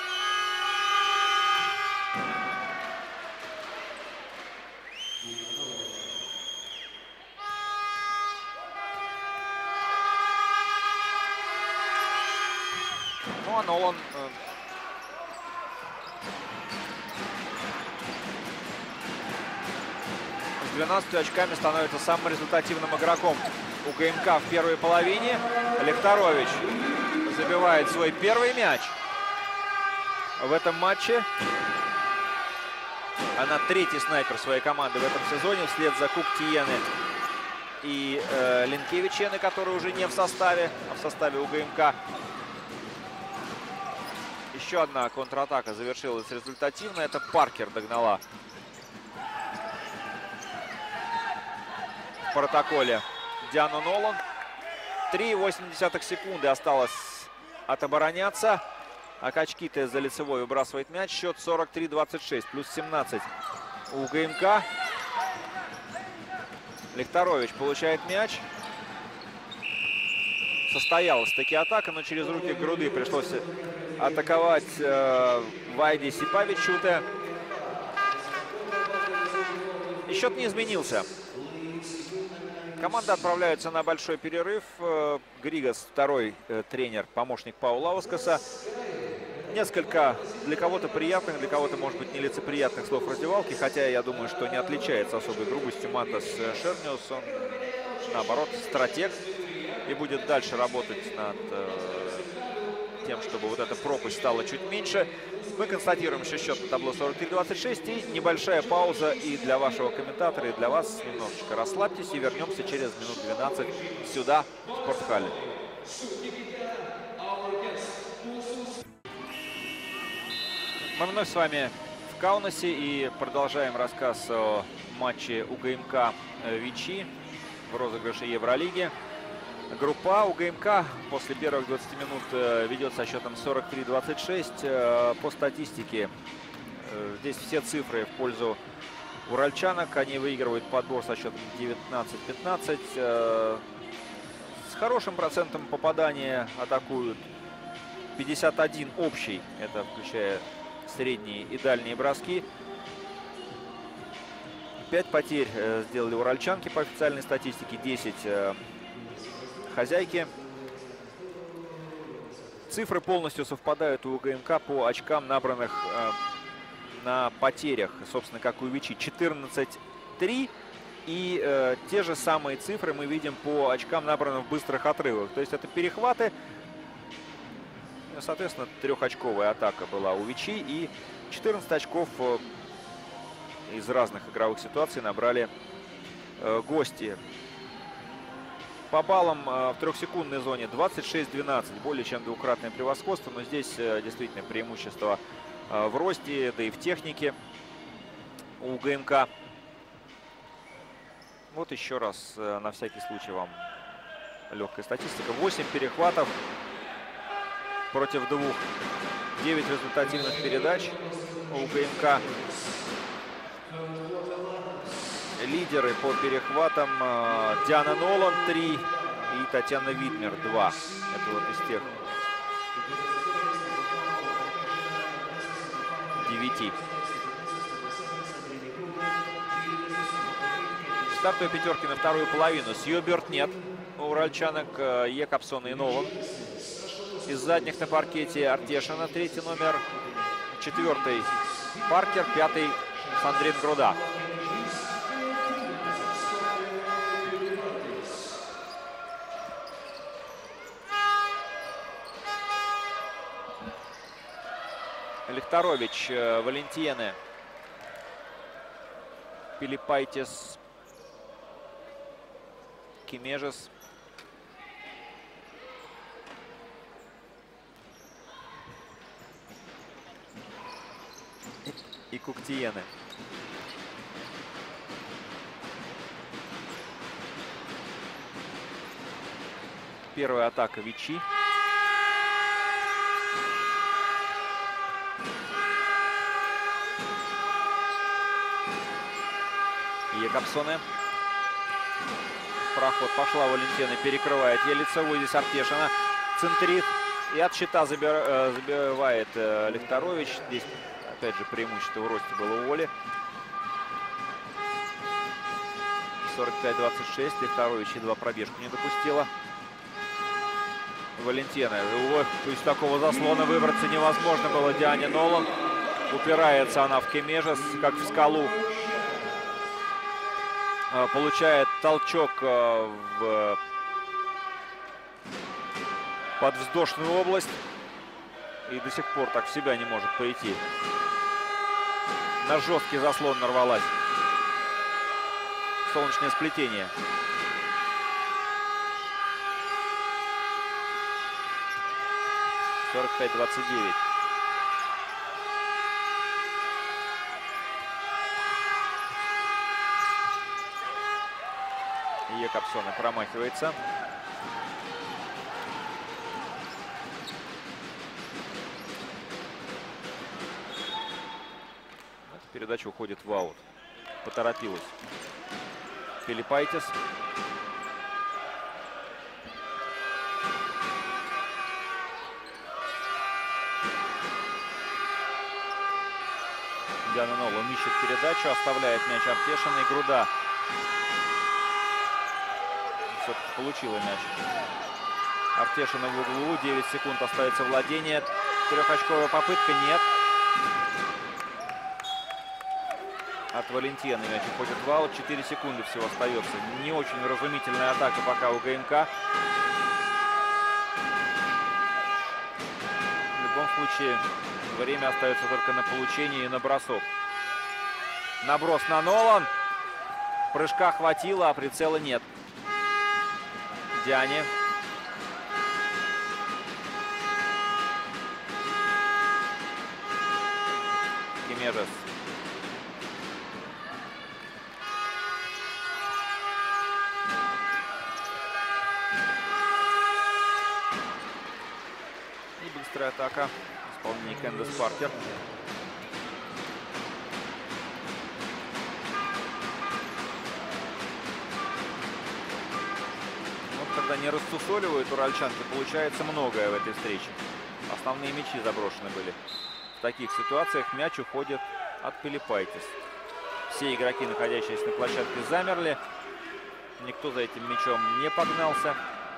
Ну а Нолан с двенадцатью очками становится самым результативным игроком у ГМК в первой половине. Лехторович забивает свой первый мяч в этом матче. Она третий снайпер своей команды в этом сезоне, вслед за Куктиены и э, Линкевичены, которые уже не в составе, а в составе у ГМК. Еще одна контратака завершилась результативно. Это Паркер догнала в протоколе Диану Нолан. три и восемь десятых секунды осталось отобороняться. Акачкита за лицевой выбрасывает мяч. Счет сорок три двадцать шесть. Плюс семнадцать у ГМК. Лехторович получает мяч. Состоялась таки атака, но через руки Груды пришлось атаковать э, Вайдис и Павичуте. И счет не изменился. Команда отправляется на большой перерыв. Григас, второй э, тренер, помощник Паула Лаускаса. Несколько для кого-то приятных, для кого-то, может быть, нелицеприятных слов раздевалки. Хотя я думаю, что не отличается особой грубостью Мантас Шерниус. Он, наоборот, стратег. И будет дальше работать над э, тем, чтобы вот эта пропасть стала чуть меньше. Мы констатируем, что счет на табло сорок три двадцать шесть. И небольшая пауза и для вашего комментатора, и для вас. Немножечко расслабьтесь и вернемся через минут двенадцать сюда, в спортхале. Мы вновь с вами в Каунасе и продолжаем рассказ о матче у ГМК Вичи в розыгрыше Евролиги. Группа у ГМК после первых двадцати минут ведет со счетом сорок три двадцать шесть. По статистике здесь все цифры в пользу уральчанок. Они выигрывают подбор со счетом девятнадцать пятнадцать. С хорошим процентом попадания атакуют пятьдесят один общий. Это включая средние и дальние броски. пять потерь сделали уральчанки по официальной статистике, десять хозяйки. Цифры полностью совпадают у ГМК по очкам, набранных э, на потерях, собственно, как у Вичи. четырнадцать три. И э, те же самые цифры мы видим по очкам, набранным в быстрых отрывах. То есть это перехваты. Соответственно, трехочковая атака была у Вичи. И четырнадцать очков э, из разных игровых ситуаций набрали э, гости. По баллам в трехсекундной зоне двадцать шесть двенадцать, более чем двукратное превосходство, но здесь действительно преимущество в росте, да и в технике у ГМК. Вот еще раз, на всякий случай, вам легкая статистика. восемь перехватов против двух. девять результативных передач у ГМК. Лидеры по перехватам Диана Нолан три и Татьяна Витмер два. Это вот из тех девяти. Стартовые пятерки на вторую половину. Сьюберт нет у уральчанок. Якобсон и Нолан. Из задних на паркете Артешина, третий номер. Четвертый Паркер, пятый Сандрин Груда. Лихторович, Валентьене, Пилипайтис, Кемежес. И Куктиене. Первая атака Вичи. Якобсоне. Проход пошла Валентьене, перекрывает ей лицевой. Здесь Артешина. Центрит. И от щита забивает Лихторович. Здесь, опять же, преимущество в росте было у Оли. сорок пять двадцать шесть. Лихторович едва пробежку не допустила. Валентьене. Ой, из такого заслона выбраться невозможно было Диане Нолан. Упирается она в Кемежес, как в скалу. Получает толчок в подвздошную область. И до сих пор так в себя не может прийти. На жесткий заслон нарвалась. Солнечное сплетение. сорок пять двадцать девять. Якобсоне промахивается. Эта передача уходит в аут. Поторопилась Пилипайтис. Диана Нолан ищет передачу, оставляет мяч Артешина, и Груда все-таки получила мяч. Артешина в углу, девять секунд остается владение. Трехочковая попытка, нет. От Валентьены мяч уходит в аут, четыре секунды всего остается. Не очень вразумительная атака пока у ГМК. В любом случае, время остается только на получение и на бросок. Наброс на Нолан. Прыжка хватило, а прицела нет. Диане. Кемежес. И быстрая атака. Исполнение Кэндис Паркер. Вот когда не рассусоливают уральчанки, получается многое в этой встрече. Основные мячи заброшены были. В таких ситуациях мяч уходит от Пилипайтис. Все игроки, находящиеся на площадке, замерли. Никто за этим мячом не погнался.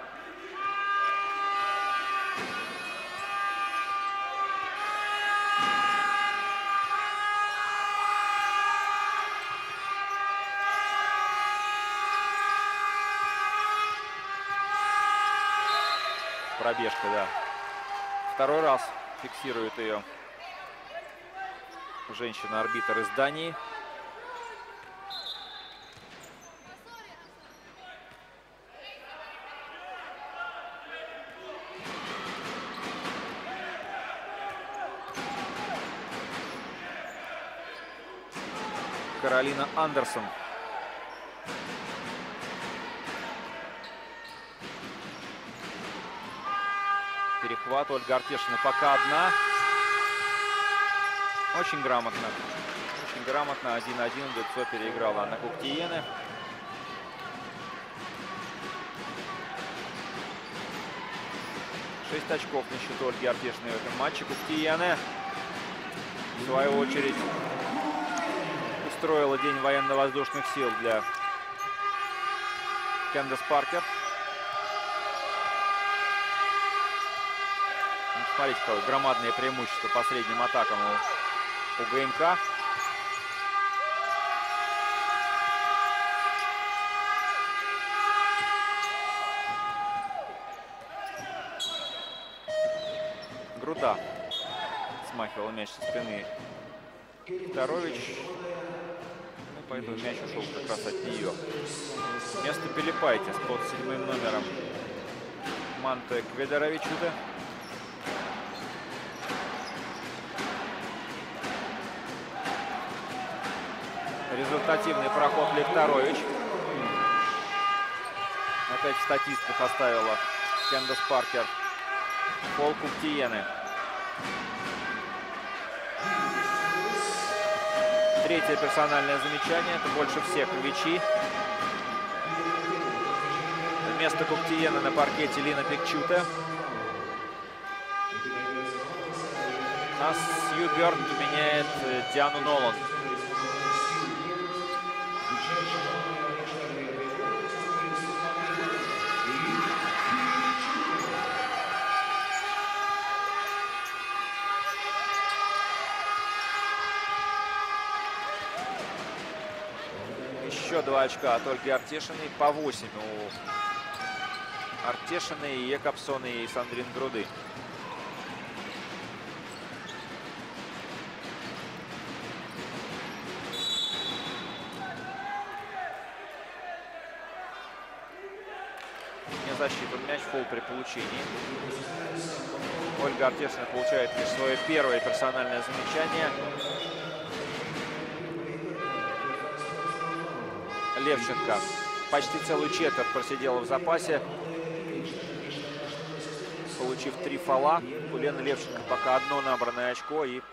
Пробежка, да. Второй раз фиксирует ее женщина-арбитр из Дании. Каролина Андерсон. Перехват. Ольга Артешина пока одна. Очень грамотно. Очень грамотно. один-один. Лицо переиграла Анна Куктиене. шесть очков на счету Ольги Артешиной в этом матче. Куктиене, в свою очередь, устроила день военно-воздушных сил для Кэндис Паркер. Смотрите, какое громадное преимущество по средним атакам у, у ГМК. Груда с смахивал мяч со спины Викторович. Ну, поэтому мяч ушел как раз от нее. Место Пилипайтис под седьмым номером Манте Кведоровичута. Результативный проход Лекторович. Опять в статистиках оставила Кэндис Паркер пол Куктиены. Третье персональное замечание. Это больше всех Вичи. Вместо Куктиены на паркете Лина Пикчута. А Сью Бёрн меняет Диану Нолан. Еще два очка от Ольги Артешиной, по восемь у Артешиной, Екапсоны и Сандрин Груды. Не засчитан мяч, фол при получении. Ольга Артешина получает лишь свое первое персональное замечание. Левченко почти целую четверть просидела в запасе, получив три фола. У Лены Левченко пока одно набранное очко, и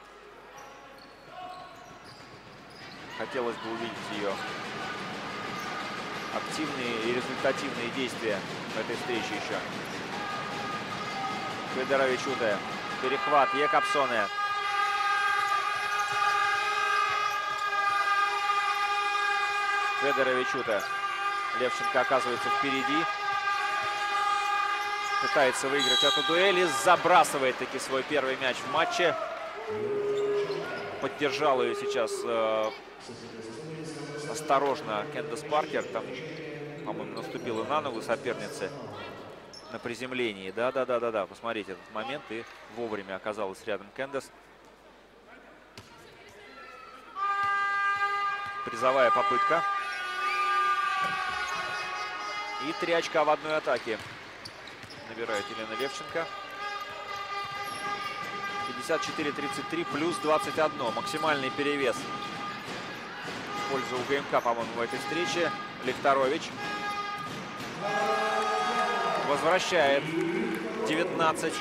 хотелось бы увидеть ее активные и результативные действия в этой встрече еще. Кведоровичута, перехват Екапсоне. Кведоровичута. Левченко оказывается впереди. Пытается выиграть эту дуэль и забрасывает таки свой первый мяч в матче. Поддержал ее сейчас э, осторожно Кэндис Паркер. Там, по-моему, наступила на ногу соперницы на приземлении. Да-да-да-да-да. Посмотрите этот момент. И вовремя оказалась рядом Кэндис. Призовая попытка. И три очка в одной атаке набирает Елена Левченко. пятьдесят четыре тридцать три плюс двадцать один. Максимальный перевес в пользу УГМК, по-моему, в этой встрече. Лекторович возвращает девятнадцать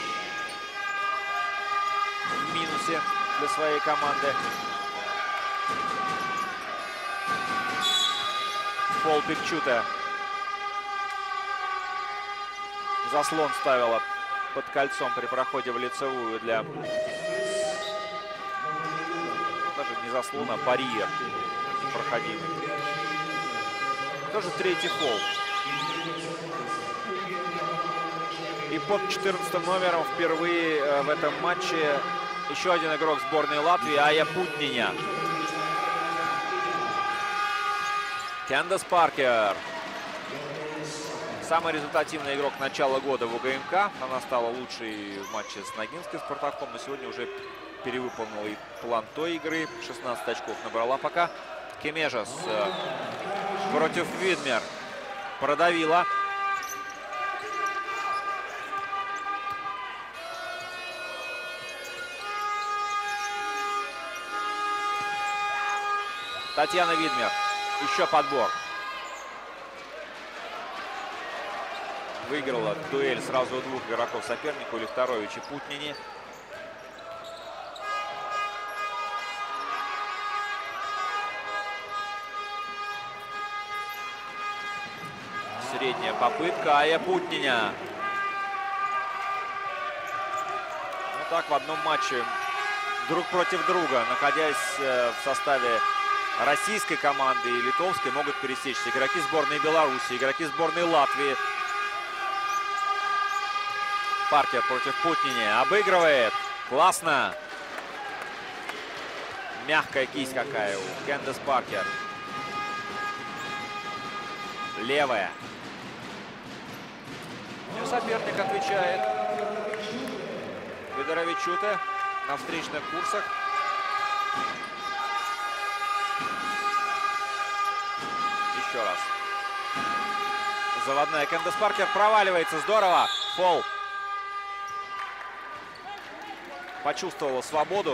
в минусе для своей команды. Пол Пикчута. Заслон ставила под кольцом при проходе в лицевую для... Даже не заслон, а барьер проходимый. Тоже третий фол. И под четырнадцатым номером впервые в этом матче еще один игрок сборной Латвии, Аja Putniņa. Кэндис Паркер. Самый результативный игрок начала года в УГМК. Она стала лучшей в матче с Ногинской Спартаком, но сегодня уже перевыполнила и план той игры. шестнадцать очков набрала пока. Кемежас э, против Видмер. Продавила. Татьяна Видмер. Еще подбор. Выиграла дуэль сразу у двух игроков соперника, у Лекторовича и Путнине. Средняя попытка, Аja Putniņa. Ну так, в одном матче друг против друга, находясь в составе российской команды и литовской, могут пересечься игроки сборной Беларуси, игроки сборной Латвии. Паркер против Putniņa. Обыгрывает. Классно. Мягкая кисть какая у Кэндис Паркер. Левая. И соперник отвечает. Кведоровичута. на встречных курсах. Еще раз. Заводная. Кэндис Паркер проваливается. Здорово. Фол. Почувствовала свободу.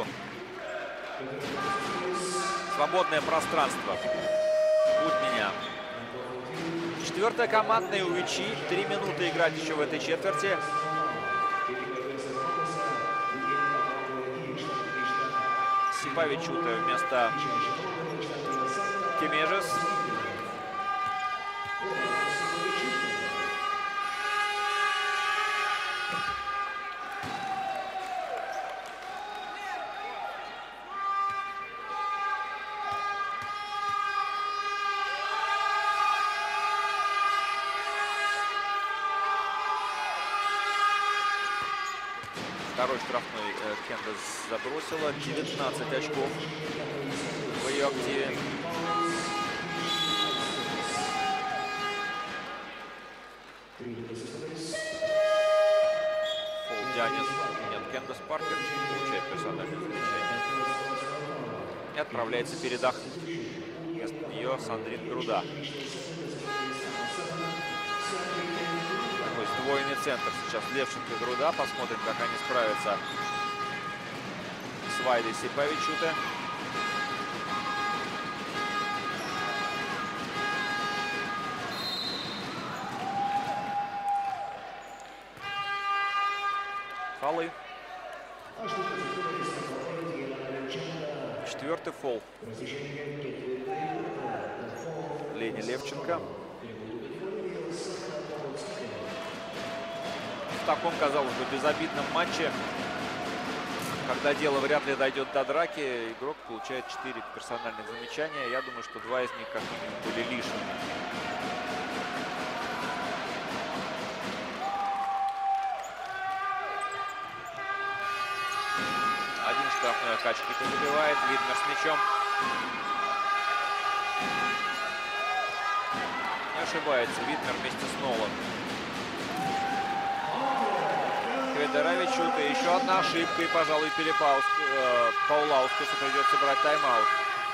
Свободное пространство. Будь меня. Четвертая командная у Вичи. Три минуты играть еще в этой четверти. Сипавичуте вместо Кемежес. Второй штрафной э, Кэндис забросила. девятнадцать очков в ее активе. Фол Дянис. Нет, Кэндис Паркер получает персональное замечание. И отправляется передохнуть. Вместо нее Сандрин Груда. Сдвоенный центр сейчас Левченко и Груда. Посмотрим, как они справятся с Вайдой Сипавичуте. Фолы. Четвертый фол. Лени Левченко. В таком, казалось бы, безобидном матче, когда дело вряд ли дойдет до драки, игрок получает четыре персональных замечания. Я думаю, что два из них как минимум были лишними. Один штрафной Акачкика забивает. Виднер с мячом. Не ошибается Виднер вместе с Нолан. Кведоровичуте. Еще одна ошибка. И, пожалуй, Пилипаус, э, Паулаускасу придется брать тайм-аут.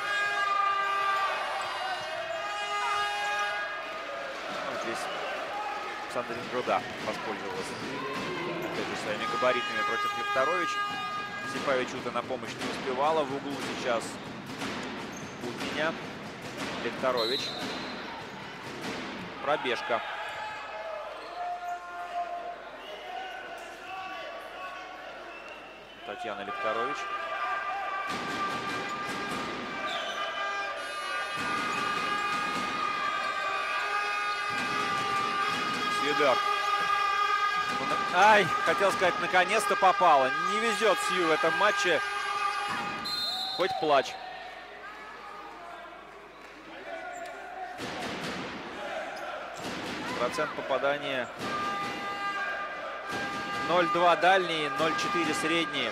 Вот здесь Сандрин Груда воспользовалась опять же своими габаритами против Левторович. Сипавичуте на помощь не успевала. В углу сейчас Путиня. Левторович. Пробежка. Татьяна Левторович. Свидак. Ай, хотел сказать, наконец-то попала. Не везет Сью в этом матче. Хоть плачь. Процент попадания ноль два дальние, ноль четыре средние.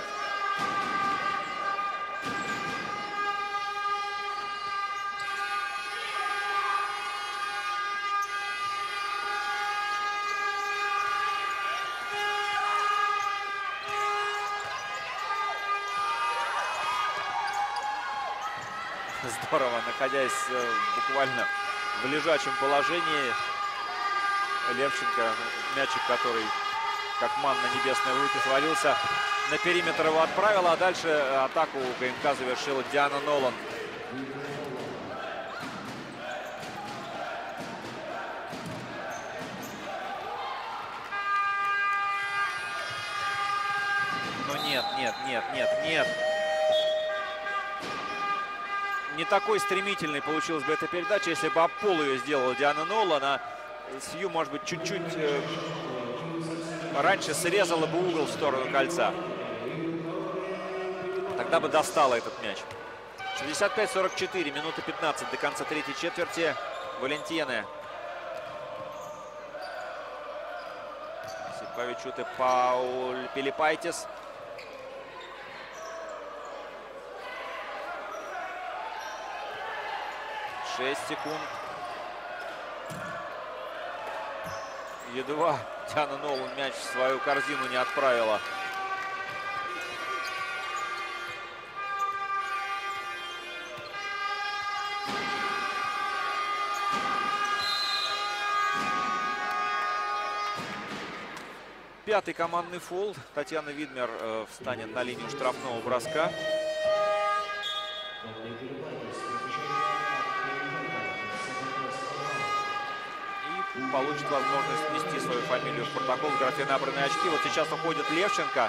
Здорово, находясь буквально в лежачем положении, Левченко, мячик, который как манна небесная в руки свалился, на периметр его отправила, а дальше атаку КМК завершила Диана Нолан. Но нет, нет, нет, нет, нет. Не такой стремительной получилась бы эта передача, если бы об пол ее сделала Диана Нолан, а Сью, может быть, чуть-чуть э, раньше срезала бы угол в сторону кольца. Тогда бы достала этот мяч. шестьдесят пять сорок четыре, минута пятнадцать до конца третьей четверти. Валентине. Сипавичуте, Пауль Пилипайтис. шесть секунд. Едва Диана Нолан мяч в свою корзину не отправила. пятый командный фол. Татьяна Видмер э, встанет на линию штрафного броска. И получит возможность внести свою фамилию в протокол в графе набранные очки. Вот сейчас уходит Левченко.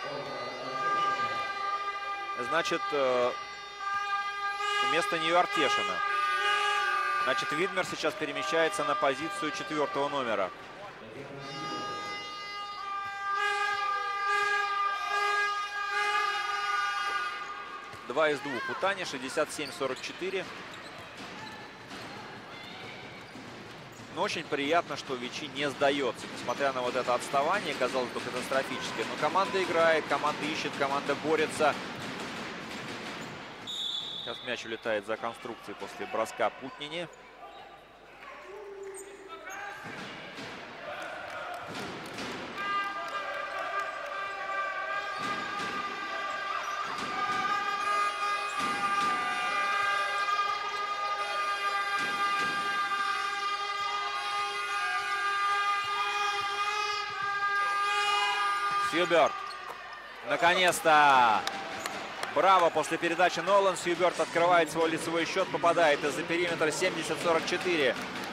Значит, э, вместо нее Артешина. Значит, Видмер сейчас перемещается на позицию четвертого номера. Два из двух у Тани, шестьдесят семь сорок четыре. Но очень приятно, что Вичи не сдается. Несмотря на вот это отставание, казалось бы, катастрофическое. Но команда играет, команда ищет, команда борется. Сейчас мяч улетает за конструкцией после броска Путнини. Сьюберт. Наконец-то! Браво! После передачи Нолан Сьюберт открывает свой лицевой счет, попадает из-за периметра. Семьдесят сорок четыре.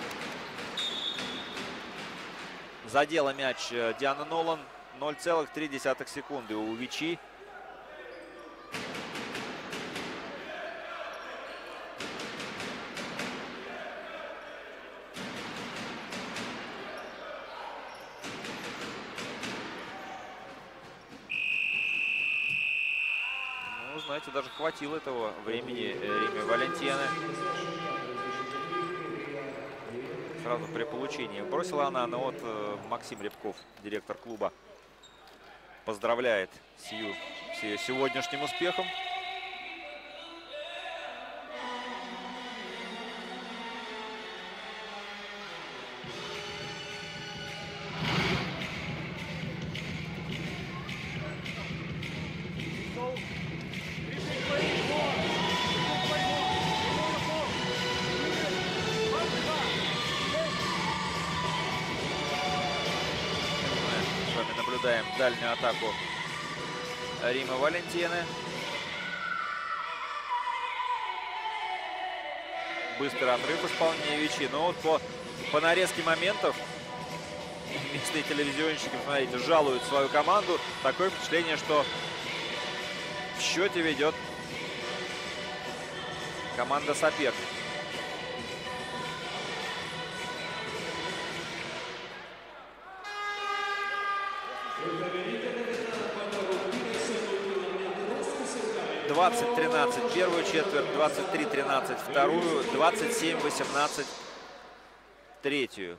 Задела мяч Диана Нолан. ноль целых три десятых секунды у Вичи. Знаете, даже хватило этого времени Риме Валентьене. Сразу при получении бросила она, но вот Максим Рябков, директор клуба, поздравляет с ее, с ее сегодняшним успехом. Дальнюю атаку Римы Валентьены. Быстрый отрыв исполнения Вичи. Но вот по, по нарезке моментов местные телевизионщики, смотрите, жалуют свою команду. Такое впечатление, что в счете ведет команда соперника. двадцать тринадцать первую четверть, двадцать три тринадцать вторую, двадцать семь восемнадцать третью.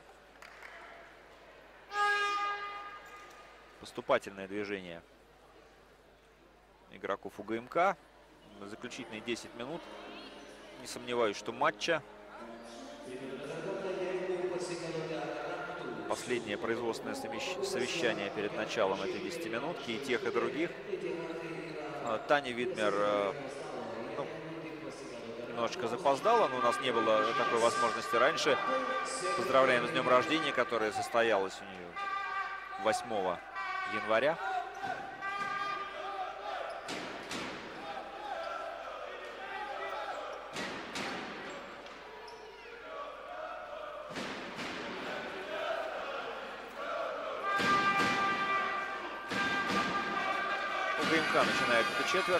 Поступательное движение игроков УГМК. Заключительные десять минут. Не сомневаюсь, что матча. Последнее производственное совещание перед началом этой десятиминутки и тех, и других. Таня Видмер ну, немножечко запоздала, но у нас не было такой возможности раньше. Поздравляем с днем рождения, которое состоялось у нее восьмого января. УГМК начинает эту четверть.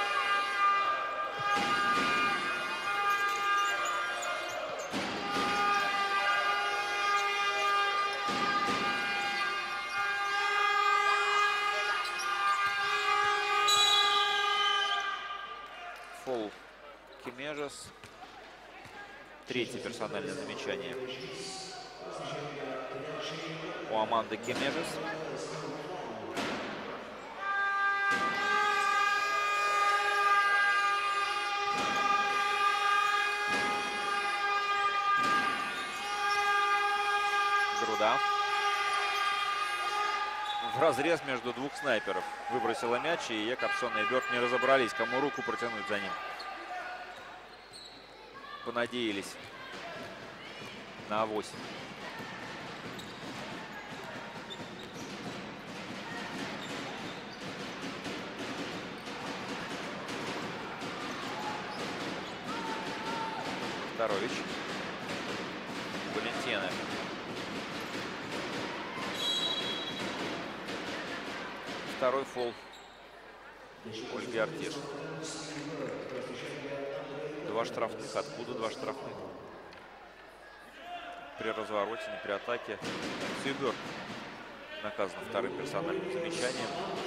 Фол Кемежес. Третье персональное замечание у Аманды Кемежес. Груда. В разрез между двух снайперов выбросила мяч, и Якобсон и Бёрд не разобрались, кому руку протянуть за ним. Понадеялись на восемь. Лихторович. Валентина. Второй фол Ольги Артешиной. Два штрафных. Откуда два штрафных? При развороте, не при атаке. Цюбер наказан вторым персональным замечанием.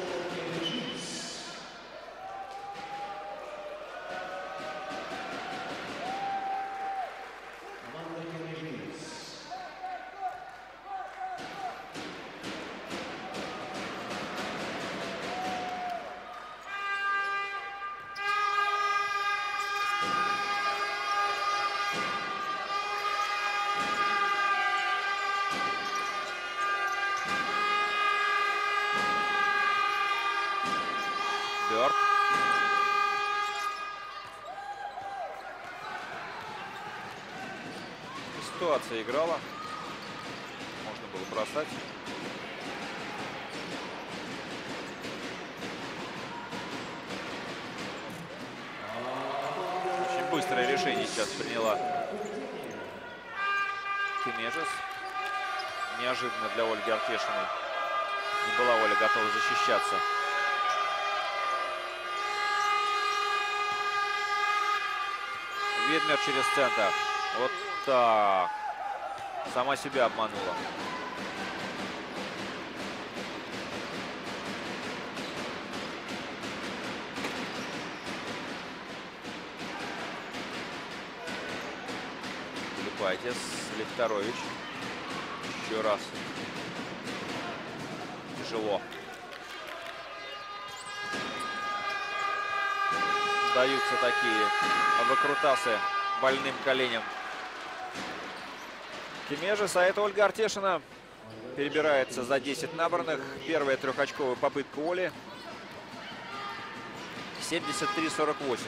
Бёрд. Ситуация играла. Можно было бросать. Очень быстрое решение сейчас приняла Кемежес. Неожиданно для Ольги Артешиной. Не была Оля готова защищаться. Видмер через центр. Вот так. Сама себя обманула. Липайтис, Лихторович. Еще раз. Тяжело. Даются такие выкрутасы больным коленям Кемежес. А это Ольга Артешина перебирается за десять набранных. Первая трехочковая попытка Оли. семьдесят три сорок восемь.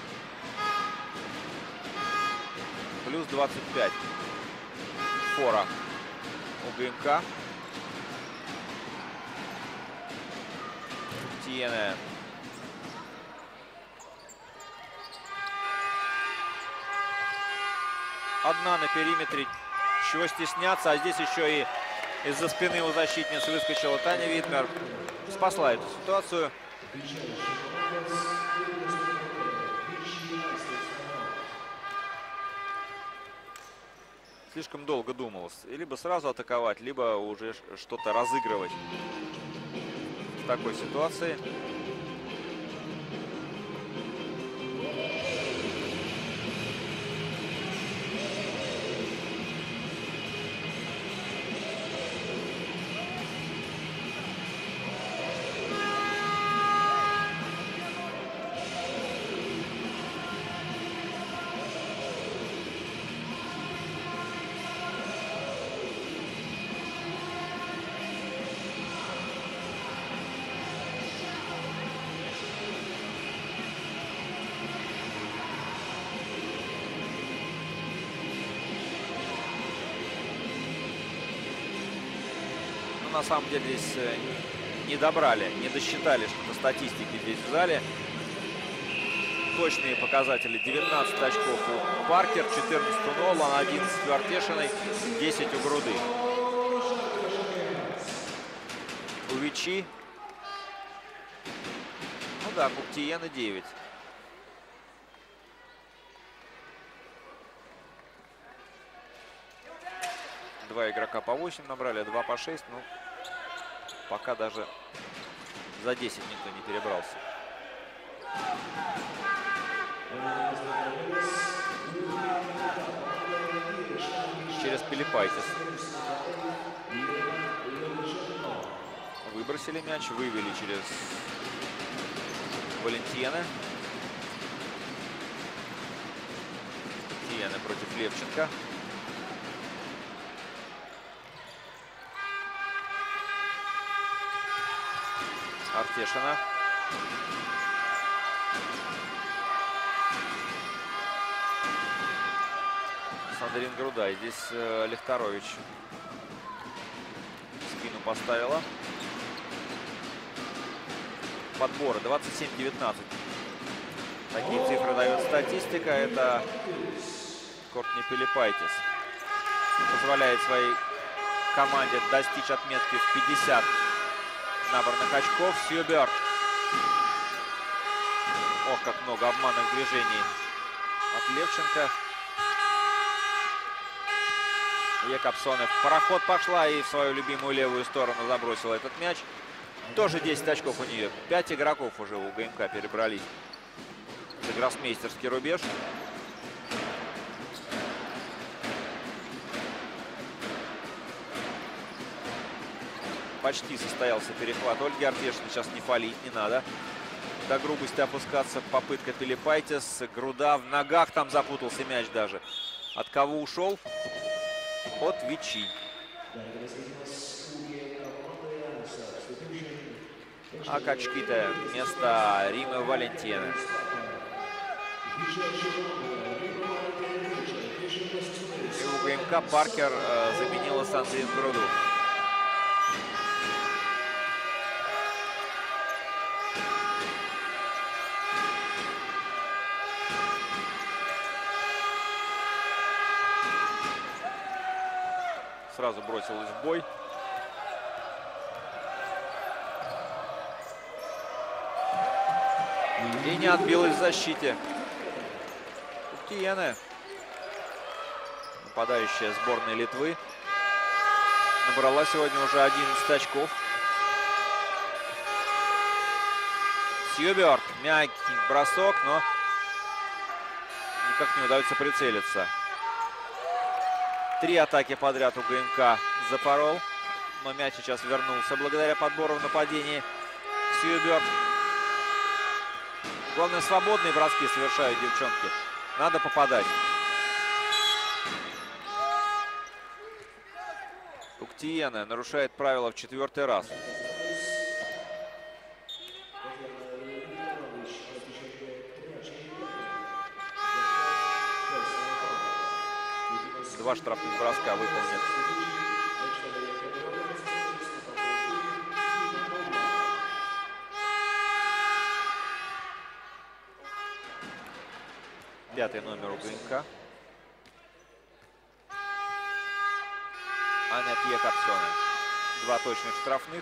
Плюс двадцать пять. Фора у ГМК. Тиене. Одна на периметре. Чего стесняться. А здесь еще и из-за спины у защитницы выскочила Таня Видмер. Спасла эту ситуацию. Слишком долго думалось. И либо сразу атаковать, либо уже что-то разыгрывать в такой ситуации. На самом деле здесь не добрали, не досчитали что-то статистики здесь в зале. Точные показатели: девятнадцать очков у Паркер, четырнадцать у Нолан, одиннадцать у Артешиной, десять у Груды. У Вичи, ну да, Куктиена девять. Два игрока по восемь набрали, два по шесть. Ну, пока даже за десять никто не перебрался. Через Пилипайтис. Выбросили мяч, вывели через Валентина. Тиена против Левченко. Артешина. Сандрин Груда. И здесь э, Лихторович спину поставила. Подборы двадцать семь девятнадцать. Такие цифры дает статистика. Это Кортни Пилипайтис позволяет своей команде достичь отметки в пятьдесят набранных очков. Сьюберт. Ох, как много обманных движений от Левченко. Якобсоне в пароход пошла и в свою любимую левую сторону забросила этот мяч. Тоже десять очков у нее. пять игроков уже у ГМК перебрались за гроссмейстерский рубеж. Почти состоялся перехват Ольги Артешиной. Сейчас не фалить не надо. До грубости опускаться. Попытка Пилипайтис. Груда в ногах, там запутался мяч даже. От кого ушел? От Вичи. А Качкита вместо Римы Валентины. И у ГМК Паркер э, заменила Сандрин Груду. Сразу бросилась в бой. И не отбилась в защите. Киене, нападающая сборной Литвы, набрала сегодня уже одиннадцать очков. Сьюберт. Мягкий бросок, но никак не удается прицелиться. Три атаки подряд у ГМК запорол. Но мяч сейчас вернулся благодаря подбору в нападении. Сьюберт. Главное, свободные броски совершают девчонки. Надо попадать. Уктиене нарушает правила в четвертый раз. Два штрафных броска выполнит. Пятый номер у ГМК. Анет Якобсоне. Два точных штрафных.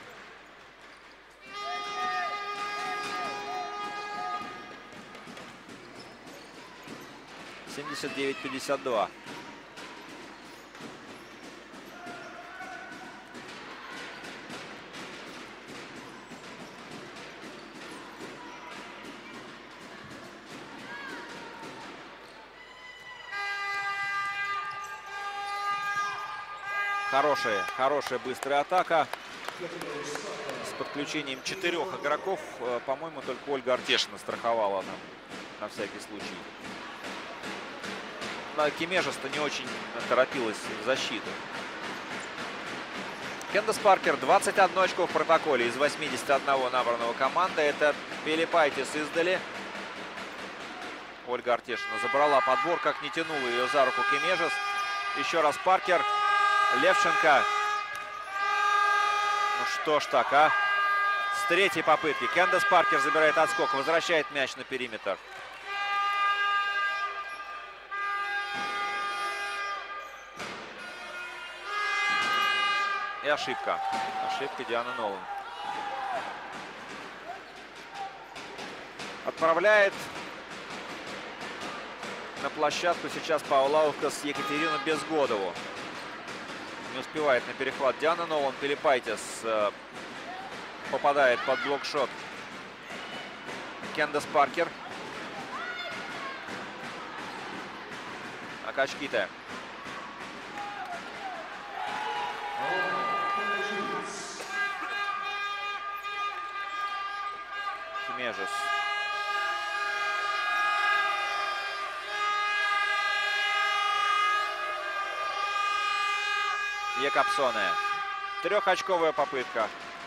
семьдесят девять пятьдесят два. Хорошая, хорошая быстрая атака с подключением четырех игроков. По-моему, только Ольга Артешина страховала нам на всякий случай. Но Кемежес-то не очень торопилась в защиту. Кендас Паркер двадцать одно очко в протоколе из восьмидесяти одного набранного команды. Это Пилипайтис издали. Ольга Артешина забрала подбор, как не тянула ее за руку Кемежес. Еще раз Паркер. Левченко. Ну что ж так, а? С третьей попытки Кендас Паркер забирает отскок, возвращает мяч на периметр. И ошибка. Ошибка Дианы Нолан. Отправляет на площадку сейчас Паулаускас Екатерину Безгодову. Не успевает на перехват Диана Нолан. Пилипайтис э, попадает под блокшот Кендас Паркер. Акачкита. Кемежес. Якобсоне. Трехочковая попытка.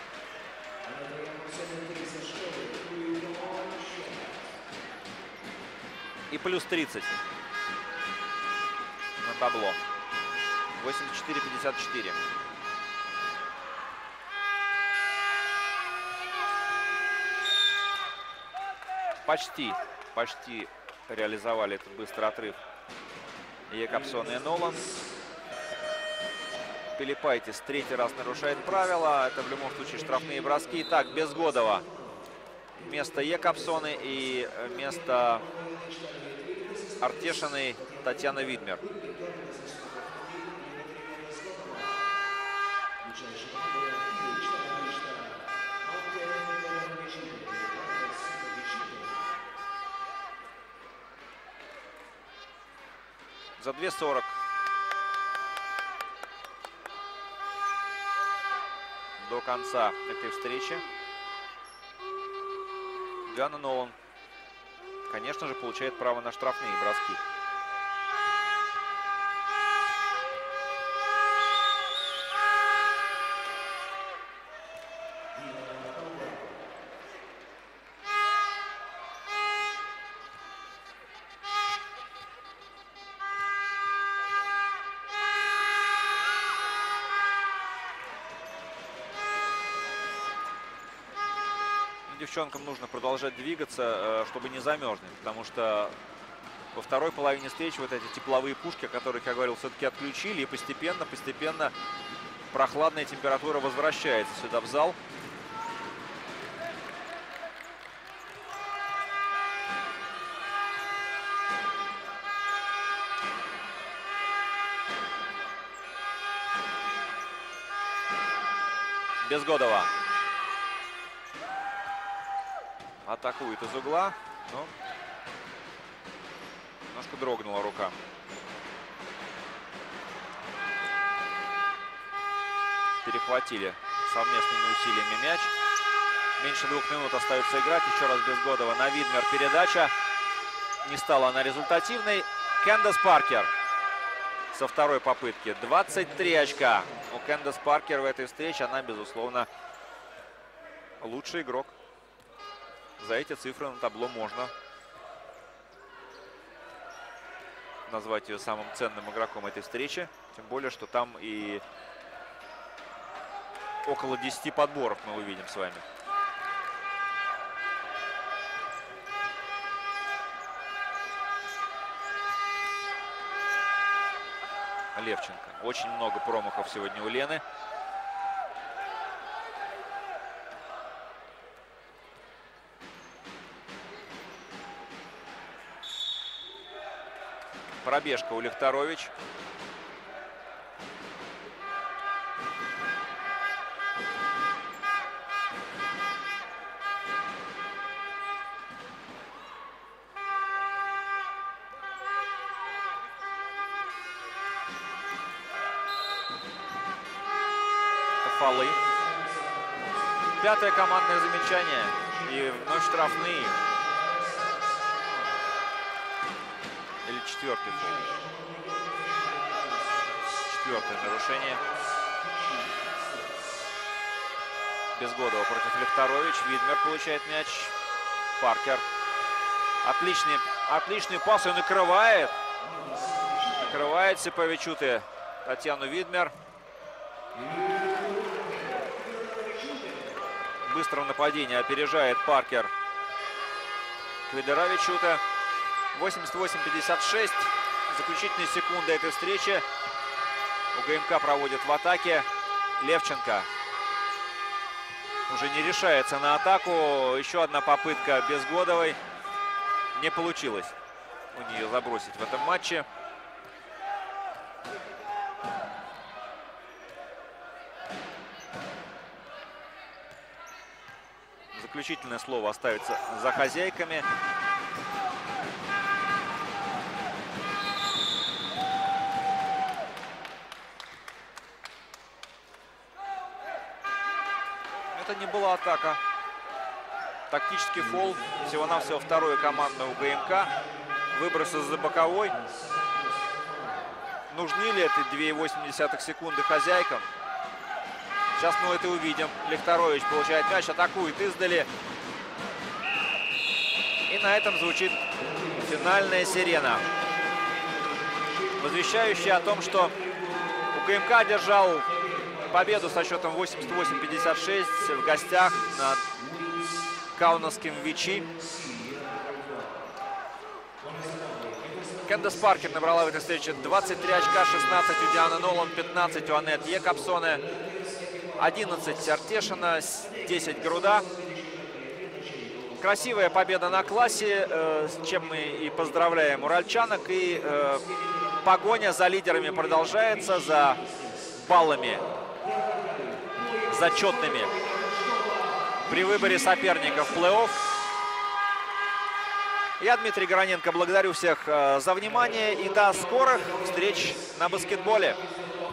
И плюс тридцать на табло. восемьдесят четыре пятьдесят четыре. Почти, почти реализовали этот быстрый отрыв Якобсон и Нолан. Пилипайтис третий раз нарушает правила. Это в любом случае штрафные броски. Так, Безгодова. Место Якобсоны и место Артешиной Татьяна Видмер. За две сорок. До конца этой встречи. Диана Нолан, конечно же, получает право на штрафные броски. Девчонкам нужно продолжать двигаться, чтобы не замерзнуть, потому что во второй половине встречи вот эти тепловые пушки, о которых я говорил, все-таки отключили, и постепенно, постепенно прохладная температура возвращается сюда в зал. Безгодова. Атакует из угла, но немножко дрогнула рука. Перехватили совместными усилиями мяч. Меньше двух минут остается играть. Еще раз Безгодова на Видмер. Передача. Не стала она результативной. Кэндис Паркер со второй попытки. двадцать три очка у Кэндис Паркер в этой встрече. Она, безусловно, лучший игрок. За эти цифры на табло можно назвать ее самым ценным игроком этой встречи. Тем более, что там и около десяти подборов мы увидим с вами. Левченко. Очень много промахов сегодня у Лены. Пробежка у Лихторович. Фолы. Пятое командное замечание. И вновь штрафные. Или четвертый фол. Четвертое нарушение. Безгодова против Лихторович. Видмер получает мяч. Паркер. Отличный, отличный пас. И накрывает. Накрывает Сиповичуты Татьяну Видмер. Быстрое нападение опережает Паркер Квидеравичута. восемьдесят восемь пятьдесят шесть. Заключительные секунды этой встречи. УГМК проводит в атаке. Левченко уже не решается на атаку. Еще одна попытка Безгодовой. Не получилось у нее забросить в этом матче. Заключительное слово остается за хозяйками. Это не была атака. Тактический фол. Всего-навсего второе командное УГМК. Выброс из-за боковой. Нужны ли это две и восемь десятых секунды хозяйкам? Сейчас мы это увидим. Лихторович получает мяч, атакует издали. И на этом звучит финальная сирена, возвещающая о том, что УГМК одержал победу со счетом восемьдесят восемь пятьдесят шесть в гостях над Каунасским Вичи. Кэндис Паркер набрала в этой встрече двадцать три очка, шестнадцать у Дианы Нолан, пятнадцать у Анет Якобсоне, одиннадцать Артешина, десять Груда. Красивая победа на классе, э, с чем мы и поздравляем уральчанок. И э, погоня за лидерами продолжается, за баллами зачетными при выборе соперников в плей-офф. Я, Дмитрий Гороненко, благодарю всех э, за внимание и до скорых встреч на баскетболе.